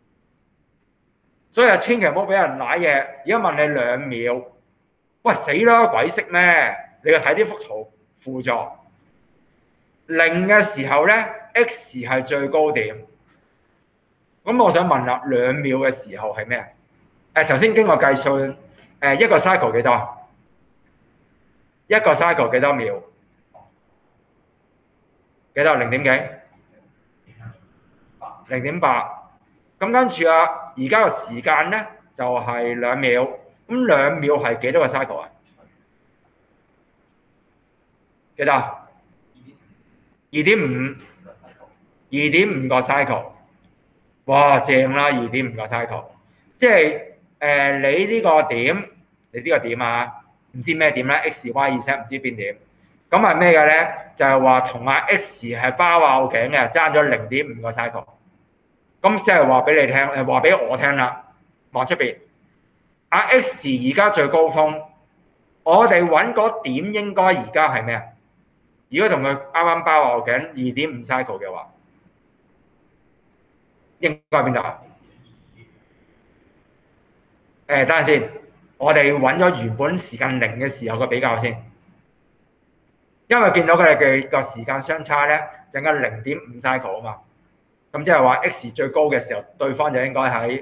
所以啊，千祈唔好俾人賴嘢。而家問你兩秒，喂死啦，鬼識咩？你要睇呢幅圖輔助。零嘅時候咧 ，X 係最高點。咁我想問啦，兩秒嘅時候係咩？ 誒頭先經過計算，誒一個 cycle 幾多？一個 cycle 幾多秒？幾多？零點幾？零點八。咁跟住啊，而家個時間咧就係、是、兩秒。咁兩秒係幾多個 cycle 啊？幾多？二點五。二點五個 cycle。哇，正啦！二點五個 cycle，即係誒、呃、你呢個點，你呢個點啊，唔知咩點咧 ？X、Y、Z 唔知邊點，咁係咩嘅咧？就係話同阿 X 係包拗頸嘅，爭咗零點五個 cycle。咁即係話俾你聽，誒話俾我聽啦，望出邊，阿 X 而家最高峰，我哋揾嗰點應該而家係咩啊？如果同佢啱啱包拗頸二點五 cycle 嘅話，應該喺邊度啊？誒，等陣先，我哋揾咗原本時間零嘅時候嘅比較先，因為見到佢哋嘅個時間相差咧，淨係零點五 cycle 啊嘛，咁即係話 X 最高嘅時候，對方就應該喺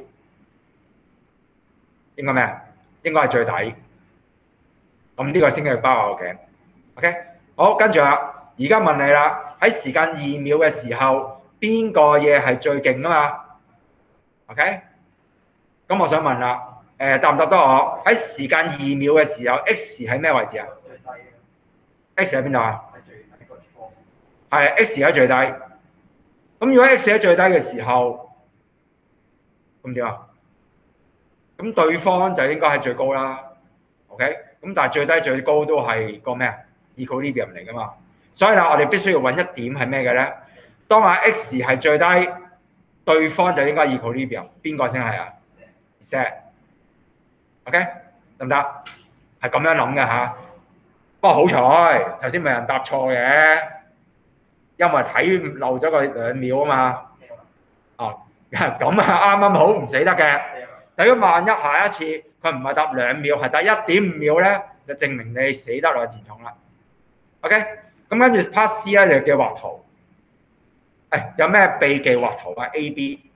應該咩啊？應該係最底，咁呢個先叫包拗頸。OK， 好，跟住啊，而家問你啦，喺時間二秒嘅時候，邊個嘢係最勁啊嘛 ？OK， 咁我想問啦。誒答唔答到我？喺時間二秒嘅時候 ，X 喺咩位置啊 ？X 喺邊度啊？係 X 喺最低。咁如果 X 喺最低嘅時候，咁點啊？咁對方就應該係最高啦。OK，咁但係最低最高都係個咩啊 ？equilibrium 嚟㗎嘛。所以啦，我哋必須要揾一點係咩嘅咧？當阿 X 係最低，對方就應該 equilibrium。邊個先係啊 ？Z。OK， 得唔得？係咁樣諗嘅嚇。不過好彩，頭先冇人答錯嘅，因為睇漏咗個兩秒啊嘛。哦，咁啊啱啱好唔死得嘅。但如果萬一下一次佢唔係答兩秒，係答一點五秒咧，就證明你死得來自重啦。OK， 咁跟住 part C 咧就叫畫圖。誒，有咩秘技畫圖啊 ？A、B，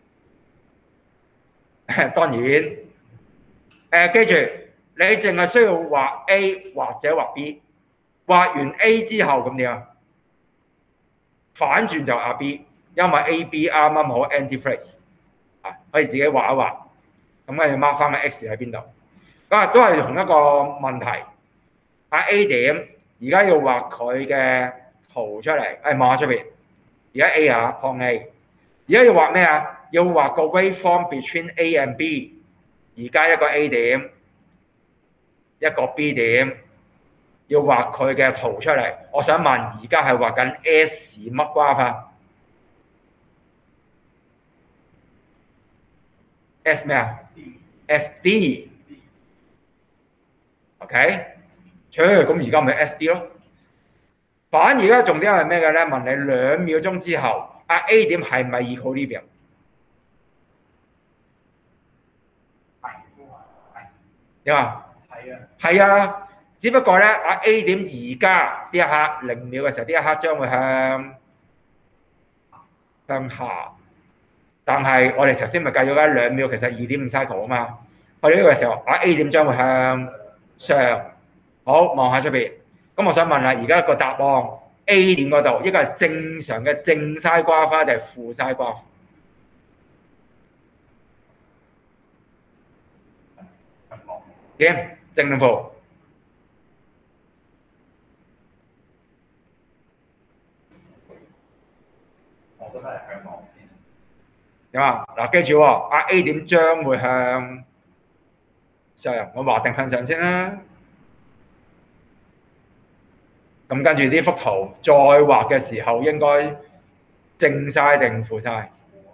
當然。誒，記住，你淨係需要畫 A 或者畫 B， 畫完 A 之後咁點啊？反轉就畫 B， 因為 A、B 啱啱好 anti-face 啊，可以自己畫一畫。咁跟住 mark 翻個 X 喺邊度？咁啊都係同一個問題。啊 A 點，而家要畫佢嘅圖出嚟，誒望下出邊。而家 A 啊，放 A。而家要畫咩啊？要畫個 waveform between A and B。而家一個 A 點，一個 B 點，要畫佢嘅圖出嚟。我想問，而家係畫緊 S 乜瓜法 ？S 咩啊 ？S D。OK， 切，咁而家咪 S D 咯。反而而家重點係咩嘅咧？問你兩秒鐘之後，啊 A 點係咪 equilibrium？點啊？係啊，係啊，只不過咧，啊 A 點而家呢一刻零秒嘅時候，呢一刻將會向向下，但係我哋頭先咪計咗啦，兩秒其實二點五 cycle 啊嘛，去到呢個時候，啊 A 點將會向上。好，望下出邊。咁我想問啦，而家個答案 A 點嗰度，一個係正常嘅正西瓜花定係負西瓜？點正定負？我覺得係向望先。點啊？嗱，記住喎，啊 A 點將會向上，我畫定向上先啦。咁跟住呢幅圖再畫嘅時候，應該正晒定負晒？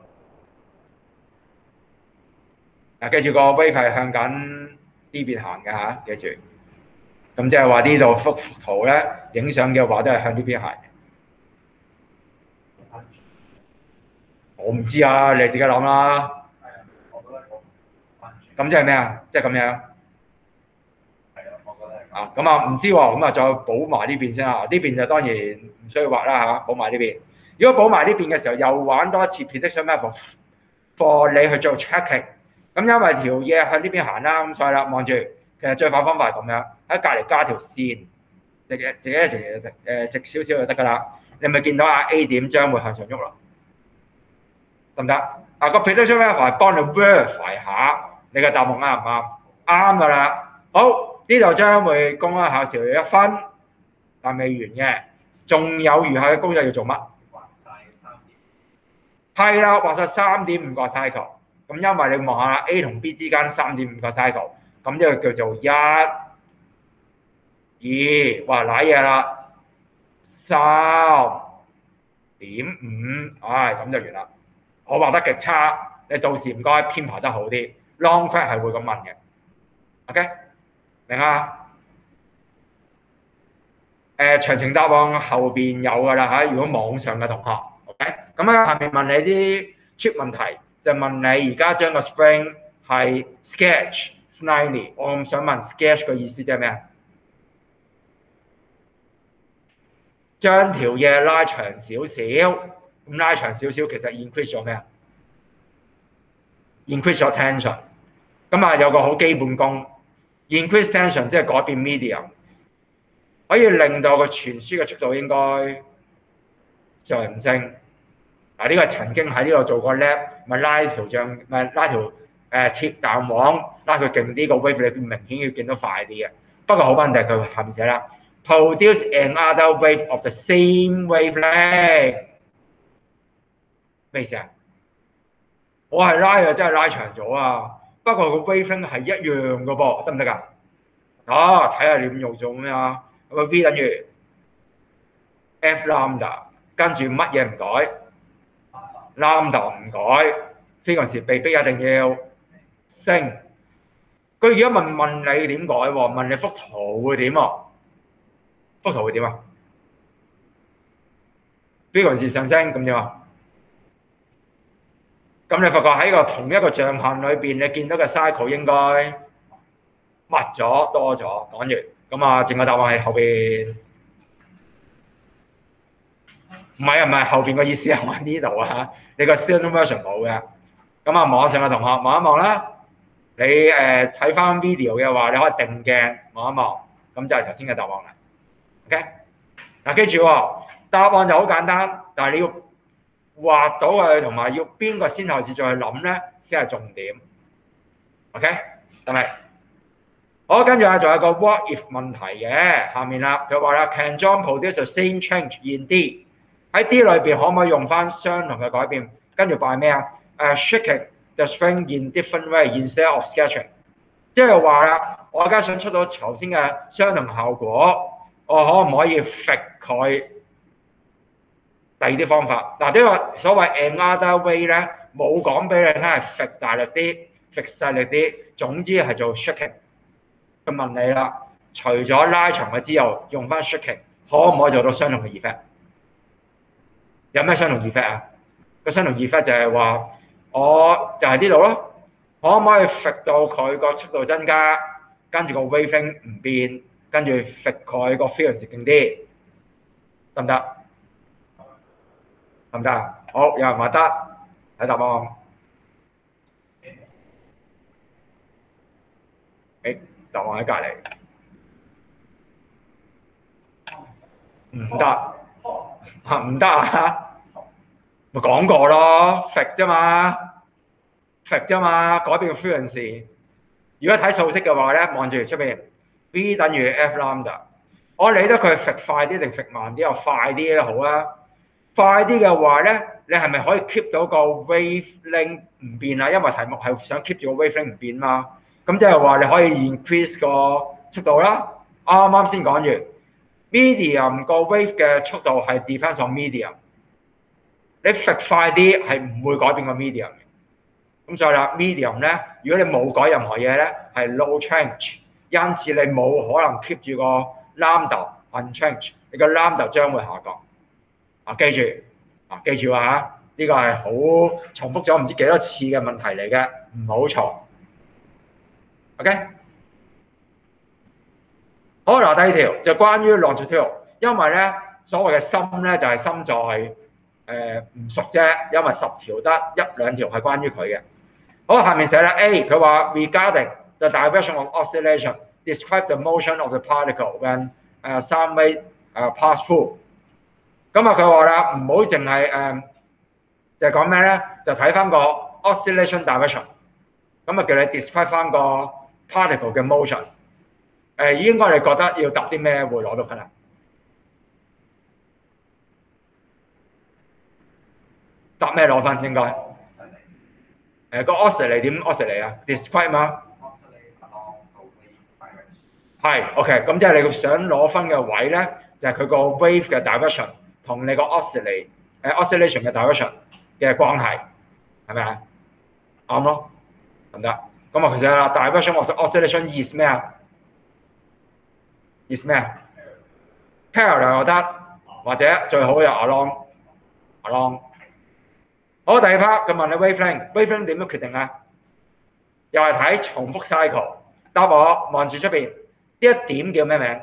嗱，記住個 wave 係向緊呢邊行嘅嚇，記住。咁即係話呢度幅圖咧，影相嘅話都係向呢邊行。我唔知啊，你自己諗啦。咁即係咩啊？即係咁樣。啊，咁啊唔知喎，咁啊再補埋呢邊先啦。呢邊就當然唔需要畫啦嚇，補埋呢邊。如果補埋呢邊嘅時候，又玩多一次 prediction method for 你去做 checking， 咁因為條嘢向呢邊行啦，咁所以啦，望住其實最快方法係咁樣，喺隔離加條線，直嘅直嘅直誒直少少就得㗎啦。你咪見到啊 A 點將會向上喐咯，得唔得？啊個 prediction verify 幫你 verify 下你嘅答案啱唔啱？啱㗎啦。好，呢度將會公開考試一分，但未完嘅，仲有餘下嘅工作要做乜？係啦，畫晒三點五個 cycle。咁因為你望下 A 同 B 之間三點五個 cycle， 咁呢個叫做一、二，哇瀨嘢啦，三點五，唉咁就完啦。我畫得極差，你到時唔該編排得好啲 ，long quest 係會咁問嘅 ，OK？ 明啊？誒詳情答案後邊有㗎啦嚇，如果網上嘅同學 ，OK？ 咁喺下面問你啲 cheap 問題。就問你而家將個 spring 係 sketch snidely， 我想問 sketch 個意思即係咩啊？將條嘢拉長少少，咁拉長少少其實 increase 咗咩啊 ？increase 咗 tension。咁啊有個好基本功 ，increase tension 即係改變 medium， 可以令到個傳輸嘅速度應該上升。嗱呢個曾經喺呢度做過 lab， 咪拉條橡，咪拉條誒鐵彈簧，拉佢勁啲，個 wave 你明顯要見到快啲嘅。不過好問題佢下面寫啦 ，produce another wave of the same wavelength， 咩意思啊？我係拉啊，真係拉長咗啊，不過個 wavelength 係一樣嘅噃，得唔得㗎？啊，睇下你點用做咩啊？咁啊 V 等於 F lambda， 跟住乜嘢唔改？ lambda 唔改，非常時被逼一定要升。佢而家問問你點改喎？問你幅圖會點喎？幅圖會點啊？非常時上升咁點啊？咁你發覺喺個同一個象限裏邊，你見到嘅 cycle 應該密咗多咗。講完，咁啊，正確答案係後邊。唔係啊，唔係後邊個意思係喺呢度啊！你個 student version 冇嘅，咁啊網上嘅同學望一望啦。你誒睇翻 video 嘅話，你可以定鏡望一望，咁就係頭先嘅答案啦。OK， 嗱記住喎，答案就好簡單，但係你要畫到佢同埋要邊個先後次序去諗咧，先係重點。OK， 得未？好，跟住啊，仲有個 what if 問題嘅，下面啦，佢話啦 ，Can John produce the same change in D？喺 D 裏邊可唔可以用翻相同嘅改變？跟住扮咩啊？誒 shaking the spring in different way instead of sketching， 即係話啦，我而家想出到頭先嘅相同效果，我可唔可以揈佢第二啲方法？嗱，呢個所謂 another way 咧，冇講俾你聽係揈大力啲、揈細力啲，總之係做 shaking。佢問你啦，除咗拉長嘅之後，用翻 shaking， 可唔可以做到相同嘅 effect？有咩相同 effect 啊？個相同 effect 就係話，我就係呢度咯，可唔可以揈到佢個速度增加，跟住個 wavelength 唔變，跟住揈佢個 frequency勁啲，得唔得？得唔得啊？好，有人話得，睇答案。誒，答案喺隔離，唔得。嚇唔得啊！咪講過咯，揈啫嘛，揈啫嘛，改變個 frequency。如果睇數式嘅話咧，望住出邊 V 等於 F lambda， 我理得佢揈快啲定揈慢啲，又快啲都好啦。快啲嘅話咧，你係咪可以 keep 到個 wavelength 唔變啊？因為題目係想 keep 住個 wavelength 唔變嘛。咁即係話你可以 increase 個速度啦。啱啱先講完。medium 個 wave 嘅速度係 depends on medium， 你揈快啲係唔會改變個 medium 嘅。咁所以啦 ，medium 咧，如果你冇改任何嘢咧，係 low change， 因此你冇可能 keep 住個 lambda unchange， 你個 lambda 將會下降。啊，記住，啊記住啊，呢個係好重複咗唔知幾多次嘅問題嚟嘅，唔好錯。OK。好嗱，第二條就關於 longitudinal， 因為咧所謂嘅心咧就係心在誒唔熟啫，因為十條得一兩條係關於佢嘅。 好，下面寫啦 A，佢話 regarding the direction of oscillation, describe the motion of the particle when 誒 sound wave 誒 pass through。咁啊，佢話啦，唔好淨係誒就係講咩咧？就睇翻個 oscillation direction。咁啊，叫你 describe 翻個 particle 嘅 motion。誒，應該你覺得要答啲咩會攞到分啊？答咩攞分應該？誒個 oscillate 點 oscillate 啊 ？describe 嘛？係 OK，咁即係你想攞分嘅位咧，就係佢個 wave 嘅 direction 同你個 oscillate 誒 oscillation 嘅 direction 嘅關係，係咪啊？啱咯，得唔得？咁啊，其實啦 ，direction of the oscillation is 咩啊 ？is 咩啊 ？parallel 又得，或者最好有 along，along。好，第二 part 佢問你 wavelength，wavelength 點樣決定啊？又係睇重複 cycle。答我望住出邊，呢一點叫咩名？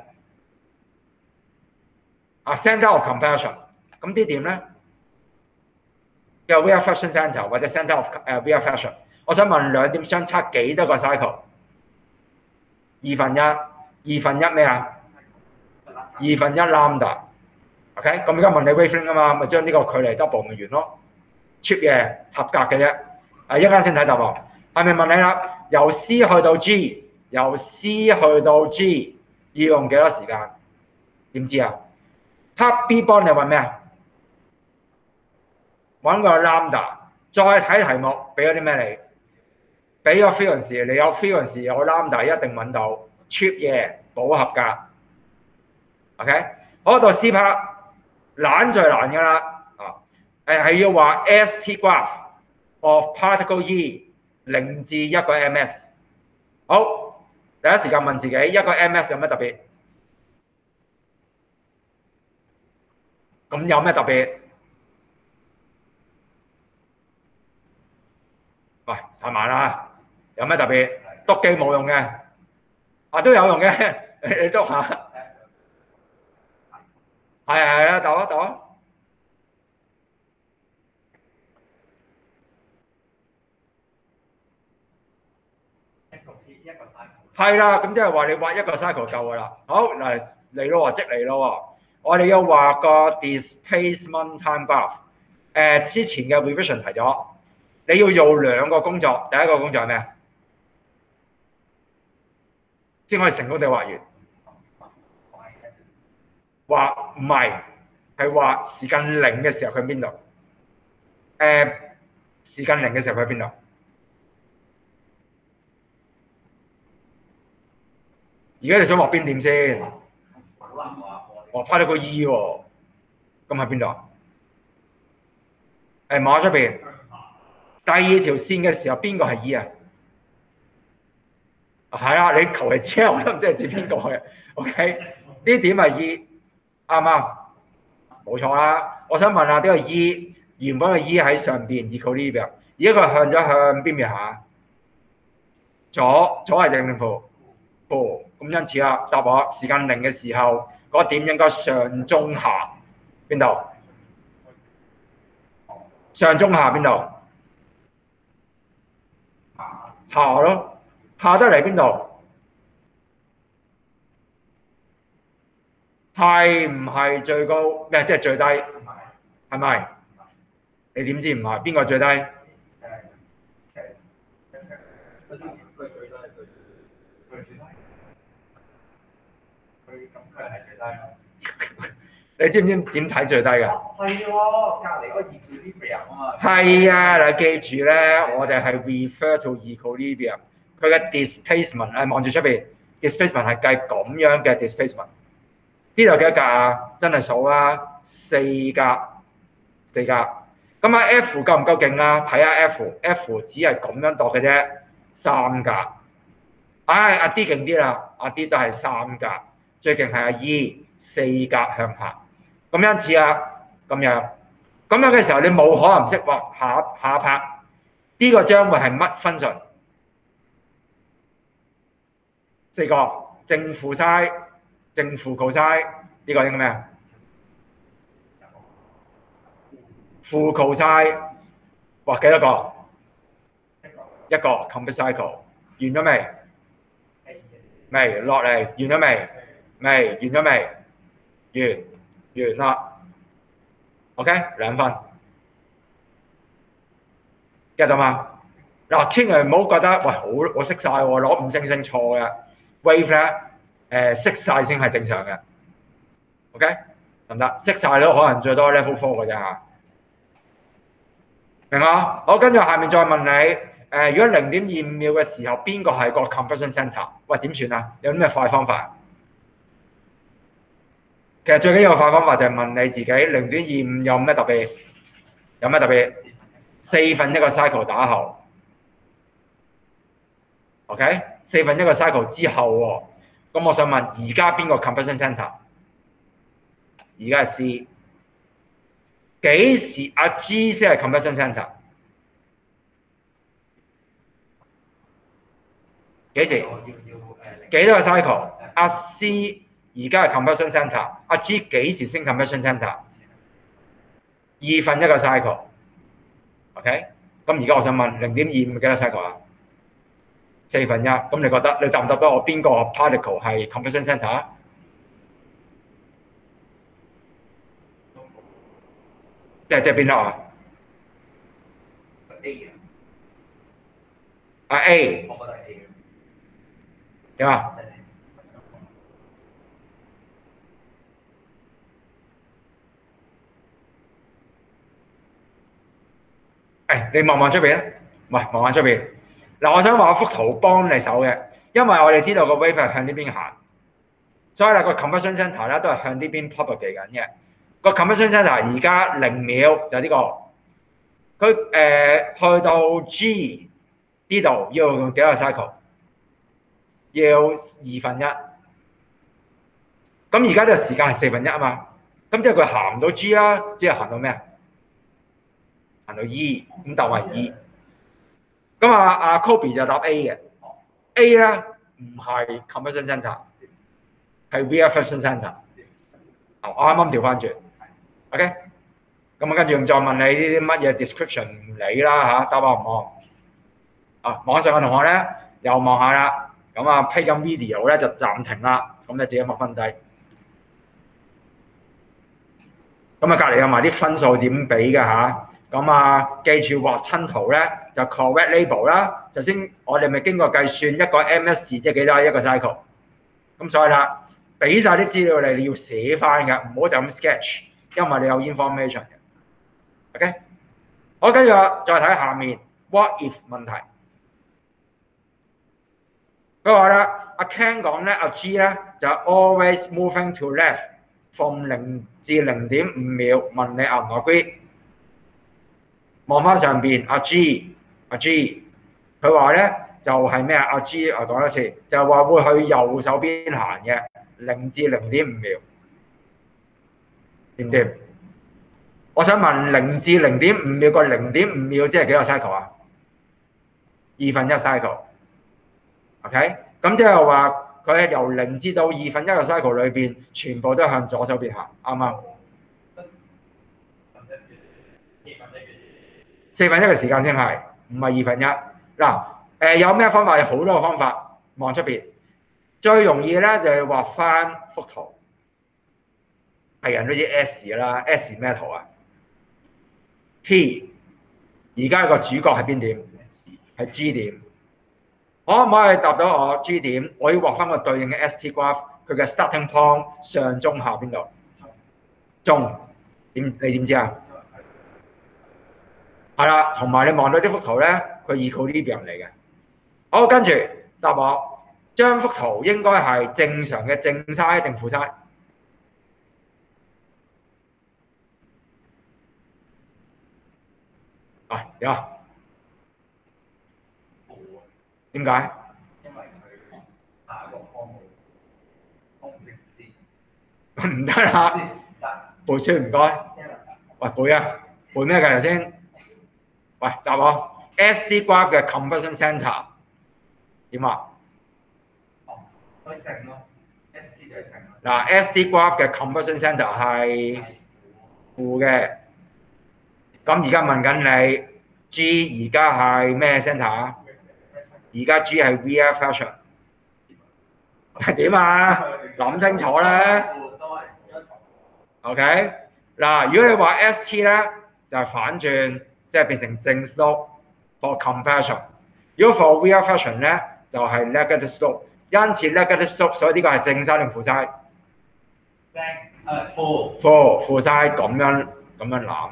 啊 ，centre of compression。咁啲點咧？叫 rarefaction centre 或者 centre of 誒 rarefaction。我想問兩點相差幾多個 cycle？ 二分一，二分一咩啊？二分一 lambda。OK， 咁而家問你 wavelength 啊嘛，咪將呢個距離 double 咪完咯。cheap 嘅合格嘅啫。啊，一陣先睇答案。下面問你啦，由 C 去到 G， 由 C 去到 G 要用幾多時間？點知啊 ？Part B 幫你揾咩啊？揾個 lambda， 再睇題目俾咗啲咩你？俾咗 frequency， 你有 frequency 有 lambda 一定揾到 cheap 嘢保合格。OK， 好到 C part 懶最難㗎啦。誒係要話 S T graph of particle E 零至一個 ms。好，第一時間問自己一個 ms 有咩特別？咁有咩特別？喂，太慢啦！有咩特別？篤機冇用嘅，啊都有用嘅，你篤下。係係啊，讀啊讀啊。係啦，咁即係話你畫一個 cycle 夠㗎啦。好，嚟嚟咯喎，即嚟咯喎。我哋要畫個 displacement time graph。誒，之前嘅 revision 提咗，你要做兩個工作。第一個工作係咩？先可以成功地畫完。畫唔係，係畫時間零嘅時候佢喺邊度？誒，時間零嘅時候佢喺邊度？而家你想畫邊點先？我拍到個 E 喎，咁喺邊度啊？誒，馬出邊。第二條線嘅時候，邊個係 E 啊？係啊，你求其知我都唔知係指邊個嘅。OK，呢點係 E， 啱唔啱？冇錯啦。我想問下呢個 E 原本嘅 E 喺上邊 equilibrium， 而家佢向咗向邊邊行？左，左係正定負？負。咁因此啊，答我時間零嘅時候，嗰點應該上中下邊度？上中下邊度？下咯，下得嚟邊度？係唔係最高？咩即係最低？係咪？你點知唔係？邊個最低？你知唔知點睇最低㗎？係喎，隔離嗰 equilibrium 啊嘛。係啊，嗱，記住咧，我哋係 refer to equilibrium，佢嘅 displacement 誒望住出邊 ，displacement 係計咁樣嘅 displacement。呢度幾多格啊？真係數啦，四格，四格。咁啊 F 夠唔夠勁啊？睇下 F，F 只係咁樣度嘅啫，三格。唉，阿 D 勁啲啦，阿 D 都係三格，最勁係阿 E 四格向下。咁因此啊，咁樣咁樣嘅時候，你冇可能唔識畫下下一 part。呢個將會係乜function？四個正負 sin、正負 cos，呢個應該咩啊？負 cos，畫幾多個？ 一個 complete cycle， 完咗未？未落嚟，完咗未？未完咗未？完完啦。OK， 兩分。記得嘛？嗱，千祈唔好覺得喂，好我識晒喎，攞五星星錯嘅 wave 咧，誒識晒先係正常嘅。OK， 得唔得？識晒都可能最多 level four 嘅啫嚇。明嘛？好，跟住下面再問你，誒、如果零點二五秒嘅時候，邊個係個 compression centre？喂，點算啊？有啲咩快方法？其實最緊要嘅快方法就係問你自己，零點二五有咩特別？有咩特別？四分一個 cycle 打後 ，OK？ 四分一個 cycle 之後喎，咁我想問，而家邊個 compression centre？而家係 C。幾時阿 G 先係 compression centre？ 幾時？幾多個 cycle？ 阿 C 而家係 compression centre， 阿 G 幾時先 compression centre？ 二分一個 cycle。OK？ 咁而家我想問零點二五幾多 cycle 啊？四分一。咁你覺得你答唔答到我邊個 particle 係 compression centre？即係即係邊粒啊？ A 啊 A， 我覺得係 A。 點啊？誒，你望望出邊啊？喂，望望出邊。嗱，我想畫幅圖幫你手嘅，因為我哋知道個 wave 係向呢邊行，所以咧個 compression centre 咧都係向呢邊 propagate 緊嘅。個 compression centre 而家零秒就呢、這個，佢誒、呃、去到 G 呢度要用幾多個 cycle？ 要二分一。咁而家呢個時間係四分一啊嘛，咁即係佢行唔到 G 啦，只係行到咩啊？行到 E， 咁答係 E。咁啊阿 Kobe 就答 A 嘅 ，A 咧唔係 compression centre， 係 reaction centre。我啱啱調翻轉 ，OK。咁啊跟住再問你呢啲乜嘢 description 唔理啦嚇，答我唔望？啊，網上嘅同學咧又望下啦，咁啊 play 緊 video 咧就暫停啦，咁你自己默分低。咁啊隔離有埋啲分數點俾嘅嚇。咁啊，記住畫親圖咧就 correct label 啦。頭先我哋咪經過計算一個 M S 即係幾多一個 cycle。咁所以啦，俾晒啲資料你，你要寫翻嘅，唔好就咁 sketch， 因為你有 information 嘅。OK， 好，跟住再睇下面 what if 問題。佢話咧，阿 Ken 講咧，阿 G 咧就 always moving to left from 零至零點五秒，問你 agree 唔 agree？望翻上邊，阿 G， 阿 G， 佢話咧就係咩啊？阿 G 啊講多次，就係話會去右手邊行嘅，零至零點五秒，掂唔掂？我想問零至零點五秒個零點五秒即係幾個 cycle 啊？二分一 cycle。OK， 咁即係話佢係由零至到二分一個 cycle 裏邊，全部都向左手邊行，啱唔啱？四分一嘅時間先係，唔係二分一。嗱，誒有咩方法？有好多個方法。望出邊，最容易咧就係畫翻幅圖。係人都知 S 啦 ，S 咩圖啊 ？T。而家個主角係邊點？係 G 點。可唔可以答到我 G 點？我要畫翻個對應嘅 S T graph， 佢嘅 starting point 上中下邊度？中。點你點知啊？係啦，同埋你望到呢幅圖咧，佢 equilibrium 嚟嘅。好，跟住答我，將幅圖應該係正常嘅正 size 定負 size？ 啊，點啊？點解？ 因為佢下一個項目紅色啲。 唔得啦，背書唔該。喂，背啊，背咩㗎頭先？喂，答我 S D graph 嘅 compression centre 點啊？ 哦，所以正咯 ，S D 就係正。 嗱 ，S D graph 嘅 compression centre 係負嘅。咁而家問緊你 ，G 而家係咩 centre 啊？ 而家 G 係 V F fashion， 點啊？諗清楚啦。OK， 嗱，如果你話 S T 咧，就係反轉，即係變成正 slope for compression。如果 for V F fashion 咧，就係 negative slope。因此 negative slope， 所以呢個係正 side 定負 side？ 正誒負負負 side 咁樣咁樣攬。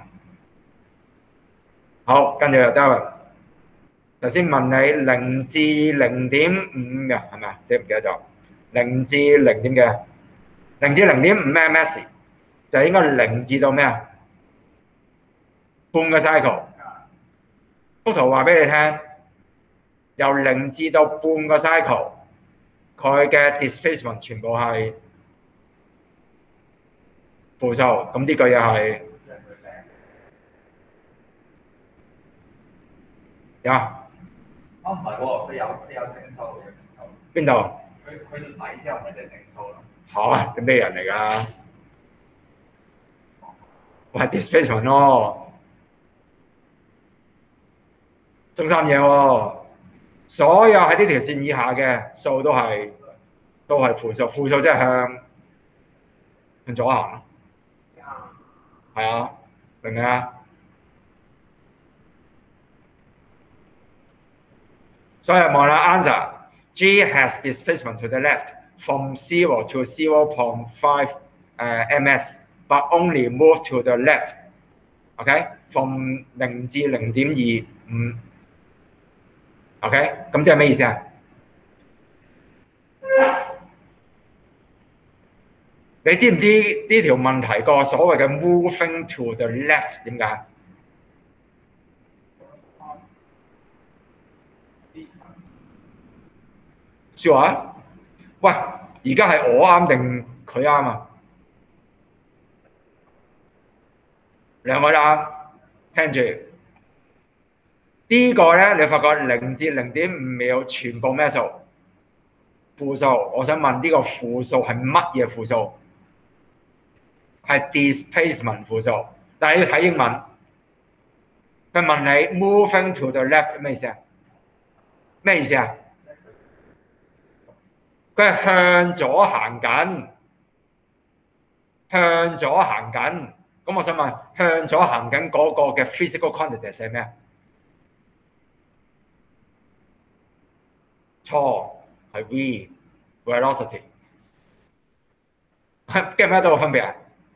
好，跟住 Darren， 頭先問你零至零點五嘅係咪啊？死唔記得咗。零至零點嘅，零至零點五 ms 就應該零至到咩啊？半個 cycle。幅圖話俾你聽，由零至到半個 cycle， 佢嘅 displacement 全部係負數，咁呢句嘢係點啊？ 啊唔係喎，佢有佢有正數嘅正數。 邊度？ 佢佢到底之後咪就係正數咯。 嚇！你咩人嚟㗎？我係 displacement 咯，中三嘢喎。所有喺呢條線以下嘅數都係都係負數，負數即係向向左行咯。係啊，明唔明啊？所以望下 answer。G has displacement to the left from zero to zero point five ms, but only move to the left. OK， from 零至零點二五。OK， 咁即係咩意思啊？你知唔知呢條問題個所謂嘅 moving to the left 點解？説話？喂，而家係我啱定佢啱啊？兩個都啱，聽住呢個咧，你發覺零至零點五秒全部咩數？負數。我想問呢個負數係乜嘢負數？係 displacement 負數。但係你要睇英文，佢問你 moving to the left 咩意思啊？咩意思啊？佢係向左行緊，向左行緊。咁我想問，向左行緊嗰個嘅 physical quantity 係咩啊？錯，係 v velocity。記唔記得到個分別啊？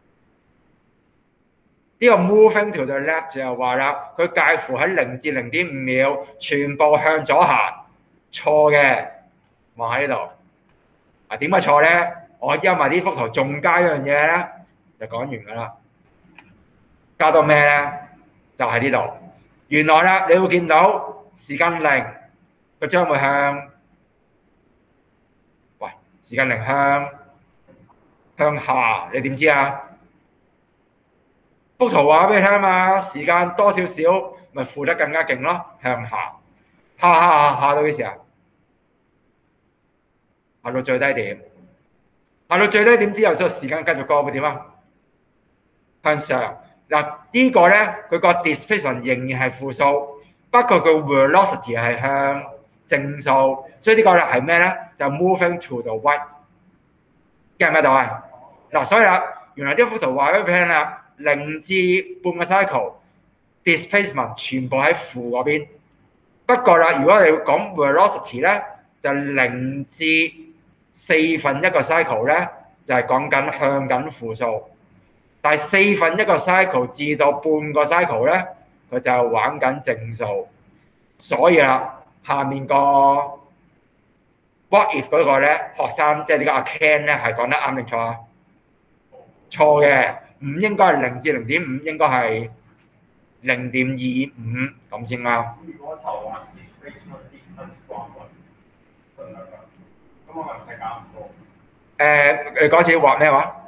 呢個 moving to the left 就係話啦，佢介乎喺零至零點五秒，全部向左行。錯嘅，望喺呢度。啊，點解錯咧？我因為呢幅圖仲加一樣嘢咧，就講完㗎啦。加到咩咧？就喺呢度。原來啦，你會見到時間零，佢將會向，喂，時間零向向下，你點知啊？幅圖話俾你聽啊嘛，時間多少少，咪負得更加勁咯，向下。下下下下到幾時啊？下到最低點，下到最低點之後，就時間繼續過會點啊？向上。嗱，呢個咧，佢個 displacement 仍然係負數，不過佢 velocity 係向正數，所以呢個咧係咩咧？就 moving to the right， 記唔記到啊？嗱，所以啦，原來呢幅圖話俾你聽啦，零至半個 cycle displacement 全部喺負嗰邊。不過啦，如果你講 velocity 咧，就零至四分一個 cycle 咧，就係講緊向緊負數。但係四分一個 cycle 至到半個 cycle 咧，佢就玩緊正數。所以啦，下面個 what if 嗰個咧，學生即係呢個阿 Ken 咧係講得啱定錯啊？錯嘅，唔應該係零至零點五，應該係零點二五咁先啱。 如果頭話 displacement distance quantity，咁我係唔使搞咁多。 誒，你嗰次畫咩話？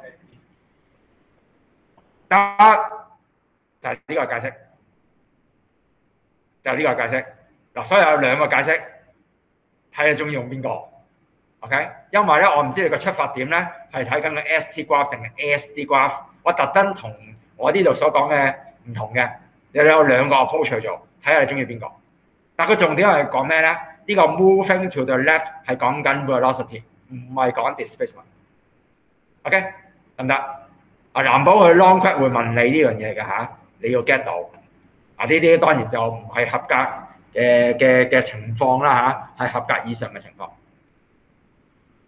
得，就係呢個解釋，就係呢個解釋。嗱，所以有兩個解釋，睇你中意用邊個 ？OK， 因為咧，我唔知你個出發點咧係睇緊個 S T graph 定係 S D graph， 我特登同我呢度所講嘅唔同嘅，你有兩個 approach 去做，睇下你中意邊個。但個重點係講咩咧？ 呢個 moving to the left 係講緊 velocity， 唔係講 displacement。OK， 得唔得？啊，難保佢 long cut 會問你呢樣嘢嘅嚇，你要 get 到。啊，呢啲當然就唔係合格嘅嘅嘅情況啦嚇，係合格以上嘅情況。